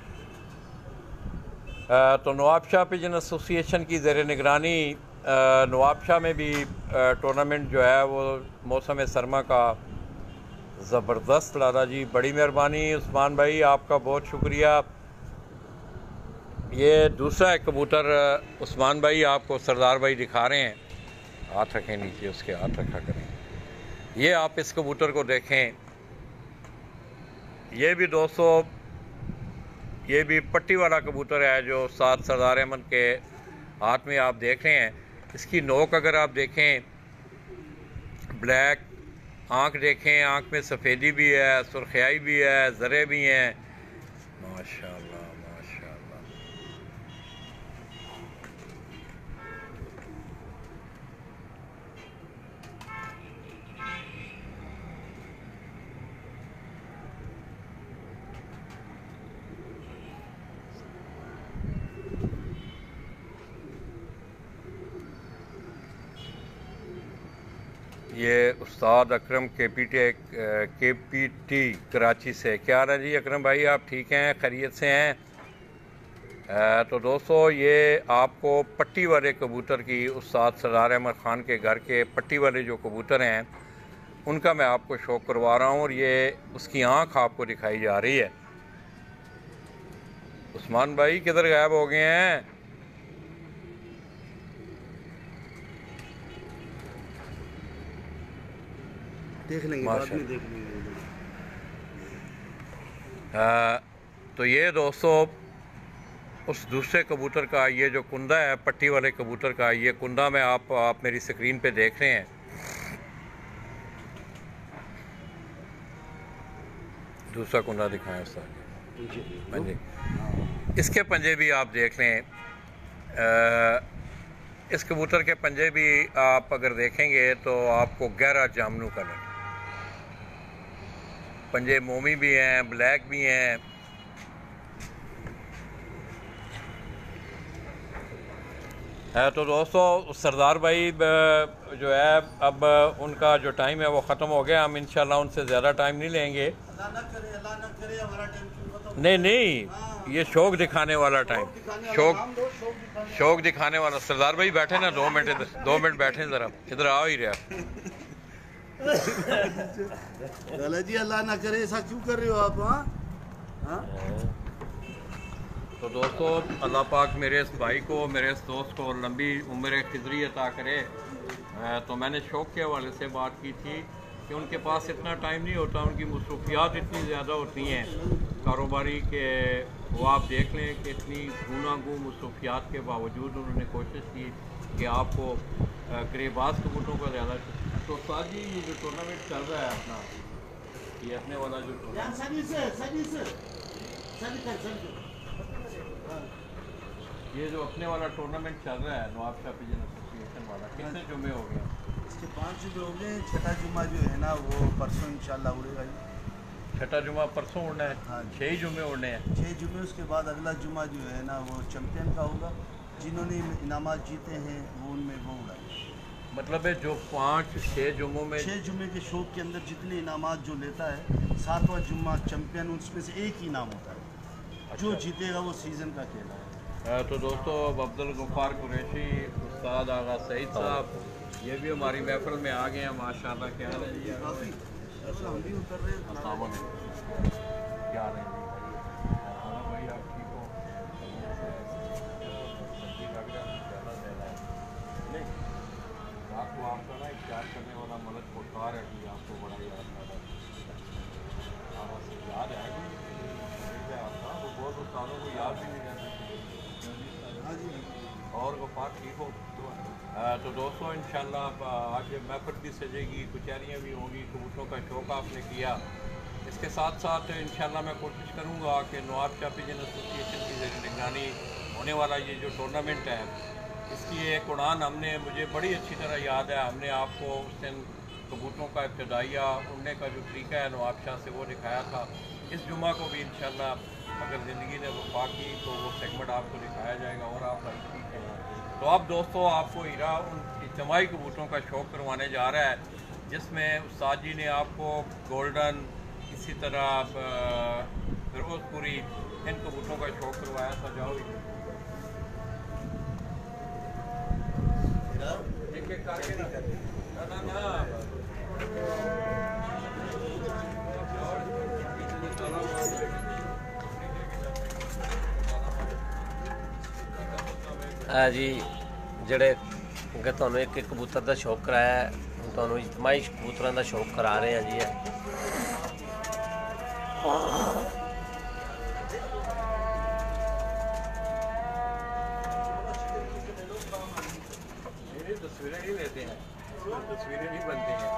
तो नवाबशाह पिजन एसोसिएशन की ज़ेर निगरानी नवाबशाह में भी टूर्नामेंट जो है वो मौसम सरमा का ज़बरदस्त लाला जी बड़ी मेहरबानी। उस्मान भाई आपका बहुत शुक्रिया। ये दूसरा एक कबूतर उस्मान भाई आपको सरदार भाई दिखा रहे हैं, हाथ रखें नीचे, उसके हाथ रखा करें। ये आप इस कबूतर को देखें, ये भी दोस्तों ये भी पट्टी वाला कबूतर है जो साथ सरदार अहमद के हाथ में आप देख रहे हैं। इसकी नोक अगर आप देखें ब्लैक, आँख देखें, आँख में सफ़ेदी भी है, सुर्खियाई भी है, ज़रे भी हैं, माशाल्लाह माशाल्लाह। ये उस्ताद अकरम KPT कराची से। क्या हाल है जी अकरम भाई, आप ठीक हैं, खैरियत से हैं? तो दोस्तों ये आपको पट्टी वाले कबूतर की उस्ताद सरदार अहमद ख़ान के घर के पट्टी वाले जो कबूतर हैं उनका मैं आपको शौक़ करवा रहा हूँ और ये उसकी आँख आपको दिखाई जा रही है। उस्मान भाई किधर गायब हो गए हैं? देख लेंगे बाद में, देख लेंगे। तो ये दोस्तों उस दूसरे कबूतर का ये जो कुंदा है पट्टी वाले कबूतर का, ये कुंदा में आप मेरी स्क्रीन पे देख रहे हैं। दूसरा कुंदा दिखाएं उस्ताद जी। इसके पंजे भी आप देख लें। इस कबूतर के पंजे भी आप अगर देखेंगे तो आपको गहरा जामनू कलर, पंजे मोमी भी हैं, ब्लैक भी हैं। तो दोस्तों सरदार भाई जो है अब उनका जो टाइम है वो ख़त्म हो गया। हम इंशाल्लाह उनसे ज़्यादा टाइम नहीं लेंगे। नहीं, ये शौक़ दिखाने वाला टाइम, शौक़ दिखाने वाला। सरदार भाई बैठे ना 2 मिनट बैठे ज़रा, इधर आओ ही रहा। लाला जी अल्लाह ना करे, ऐसा क्यों कर रहे हो आप? हाँ तो दोस्तों अल्लाह पाक मेरे इस भाई को, मेरे इस दोस्त को लंबी उम्र खिजरी अता करे। तो मैंने शौक़ के हवाले से बात की थी कि उनके पास इतना टाइम नहीं होता, उनकी मसरूफियात इतनी ज़्यादा होती हैं कारोबारी के। वो आप देख लें कि इतनी गूनागू मसरूफियात के बावजूद उन्होंने कोशिश की कि आपको करेबाज कबूतरों का ज़्यादा। तो साथ ही ये जो टूर्नामेंट चल रहा है अपना, ये अपने वाला जो ये जो अपने वाला टूर्नामेंट चल रहा है नवाबशाह पिजन एसोसिएशन वाला, कितने जुम्मे हो गए? इसके 5 जुम्मे हो गए। छठा जुम्मा जो है ना वो परसों इंशाल्लाह उड़ेगा। छठा जुम्मा परसों उड़ना है? हाँ, 6 जुम्मे उड़ने हैं। 6 जुम्मे। उसके बाद अगला जुम्मा जो है ना वो चैम्पियन का होगा, जिन्होंने इनामात जीते हैं वो उनमें वो उड़ाएंगे। मतलब है जो 5-6 जुम्मों में 6 जुम्मे के शौक़ के अंदर जितने इनामात जो लेता है, 7वां जुम्मा चैम्पियन, उसमें से एक ही इनाम होता है। अच्छा। जो जीतेगा वो सीज़न का खेला है। तो दोस्तों अब अब्दुल गफ्फार कुरैशी, उस्ताद आगा सईद साहब ये भी हमारी महफिल में आ गए हैं माशाल्लाह। क्या हाल है जी? अस्सलाम वालेकुम। क्या हाल है जी? भाई आप ठीक हो? सब्जी लग रहा है ज़्यादा ज़्यादा है नहीं आपको आपका ना एक याद करने वाला मलक पुरकार है कि आपको बड़ा याद आ रहा है। याद है आपका तो बहुत उस्तादों को याद भी नहीं रहती। और गफ्फार ठीक हो? तो दोस्तों इंशाल्लाह आज महफिल भी सजेगी, कचहरियाँ भी होंगी, कबूतरों का शौक़ आपने किया। इसके साथ साथ इंशाल्लाह मैं कोशिश करूँगा कि नवाबशाह पिजन एसोसिएशन की ज़रिए निगरानी होने वाला ये जो टूर्नामेंट है इसकी एक उड़ान हमने मुझे बड़ी अच्छी तरह याद है, हमने आपको उस दिन कबूतरों का इब्तदाइया उड़ने का जो तरीका है नवाबशाह से वो दिखाया था। इस जुमा को भी इंशाल्लाह अगर ज़िंदगी ने वफा की तो वो सेगमेंट आपको दिखाया जाएगा और आप ठीक है। तो अब दोस्तों आपको हीरा उन इज्तिमाई कबूतरों का शौक़ करवाने जा रहा है जिसमें उस्ताद जी ने आपको गोल्डन, इसी तरह फिरोजपुरी इन कबूतरों का शौक़ करवाया था। जाओ एक एक करके ना जी ਜਿਹੜੇ ਕਿ ਤੁਹਾਨੂੰ ਇੱਕ ਇੱਕ ਕਬੂਤਰ ਦਾ ਸ਼ੌਕ ਕਰਾਇਆ ਹੈ, ਹੁਣ ਤੁਹਾਨੂੰ ਇਜਤਮਾਈ ਕਬੂਤਰਾਂ ਦਾ ਸ਼ੌਕ ਕਰਾ ਰਹੇ ਹਾਂ ਜੀ। ये तस्वीरें नहीं लेते हैं, तस्वीरें नहीं बनती हैं।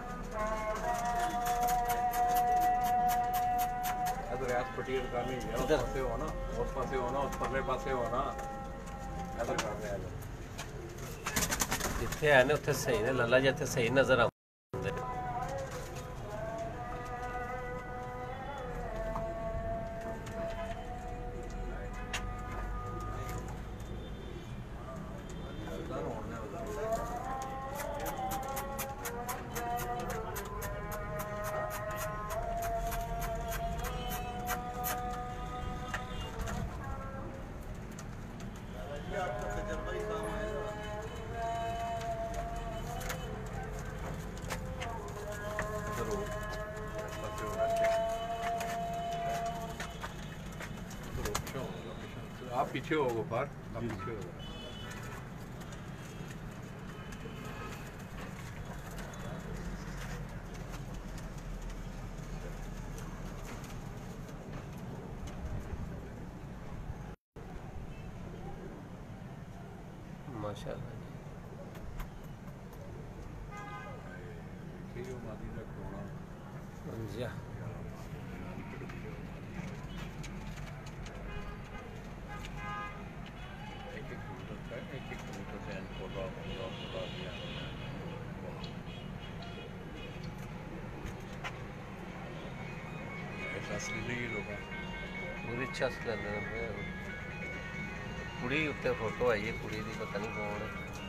अगर आज पटीर का नहीं है, उस पासे हो ना, उस पासे हो ना, उस परले पासे हो ना, ऐसा कर रहे हैं। जिथे है ना उत्थे सही ने लल्ला जी इत्थे सही नजर आते। आप पीछे हो गफ्फार, आप पीछे हो। माशाल्लाह जी मादी का कोना जी। पूरी छस कुड़ी उत्ते फोटो आई है, कुड़ी दी पता नहीं कौन है।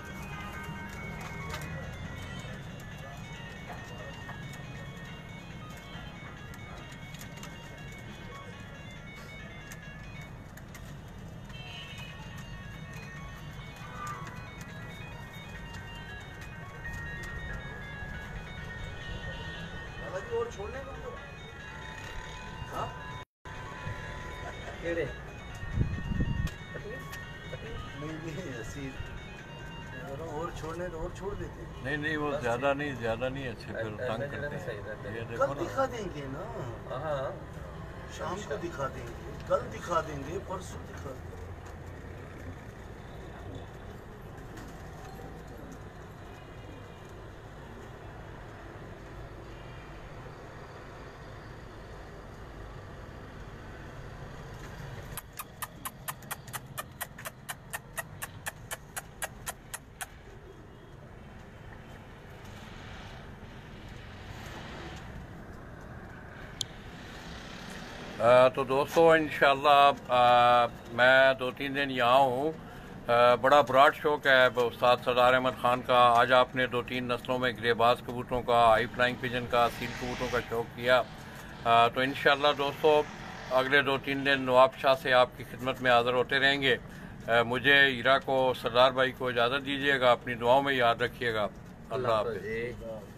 और छोड़ने को तो हाँ केड़े नहीं ऐसी और छोड़ने तो और छोड़ देते हैं। नहीं वो ज़्यादा नहीं अच्छे फिर तंग करते हैं। ये देखो कल दिखा देंगे ना, हाँ शाम को दिखा देंगे, कल दिखा देंगे, परसों दिखा देंगे। तो दोस्तों इंशाल्लाह मैं 2-3 दिन यहाँ हूँ। बड़ा ब्रॉड शौक है उस्ताद सरदार अहमद ख़ान का। आज आपने 2-3 नस्लों में ग्रेबाज कबूतरों का, हाई फ्लाइंग पिजन का, सील कबूतरों का शौक़ किया। तो इंशाल्लाह दोस्तों अगले 2-3 दिन नवाबशाह से आपकी खिदमत में हाज़िर होते रहेंगे। मुझे हीरा को सरदार भाई को इजाज़त दीजिएगा, अपनी दुआओं में याद रखिएगा। अल्लाह हाफ़िज़।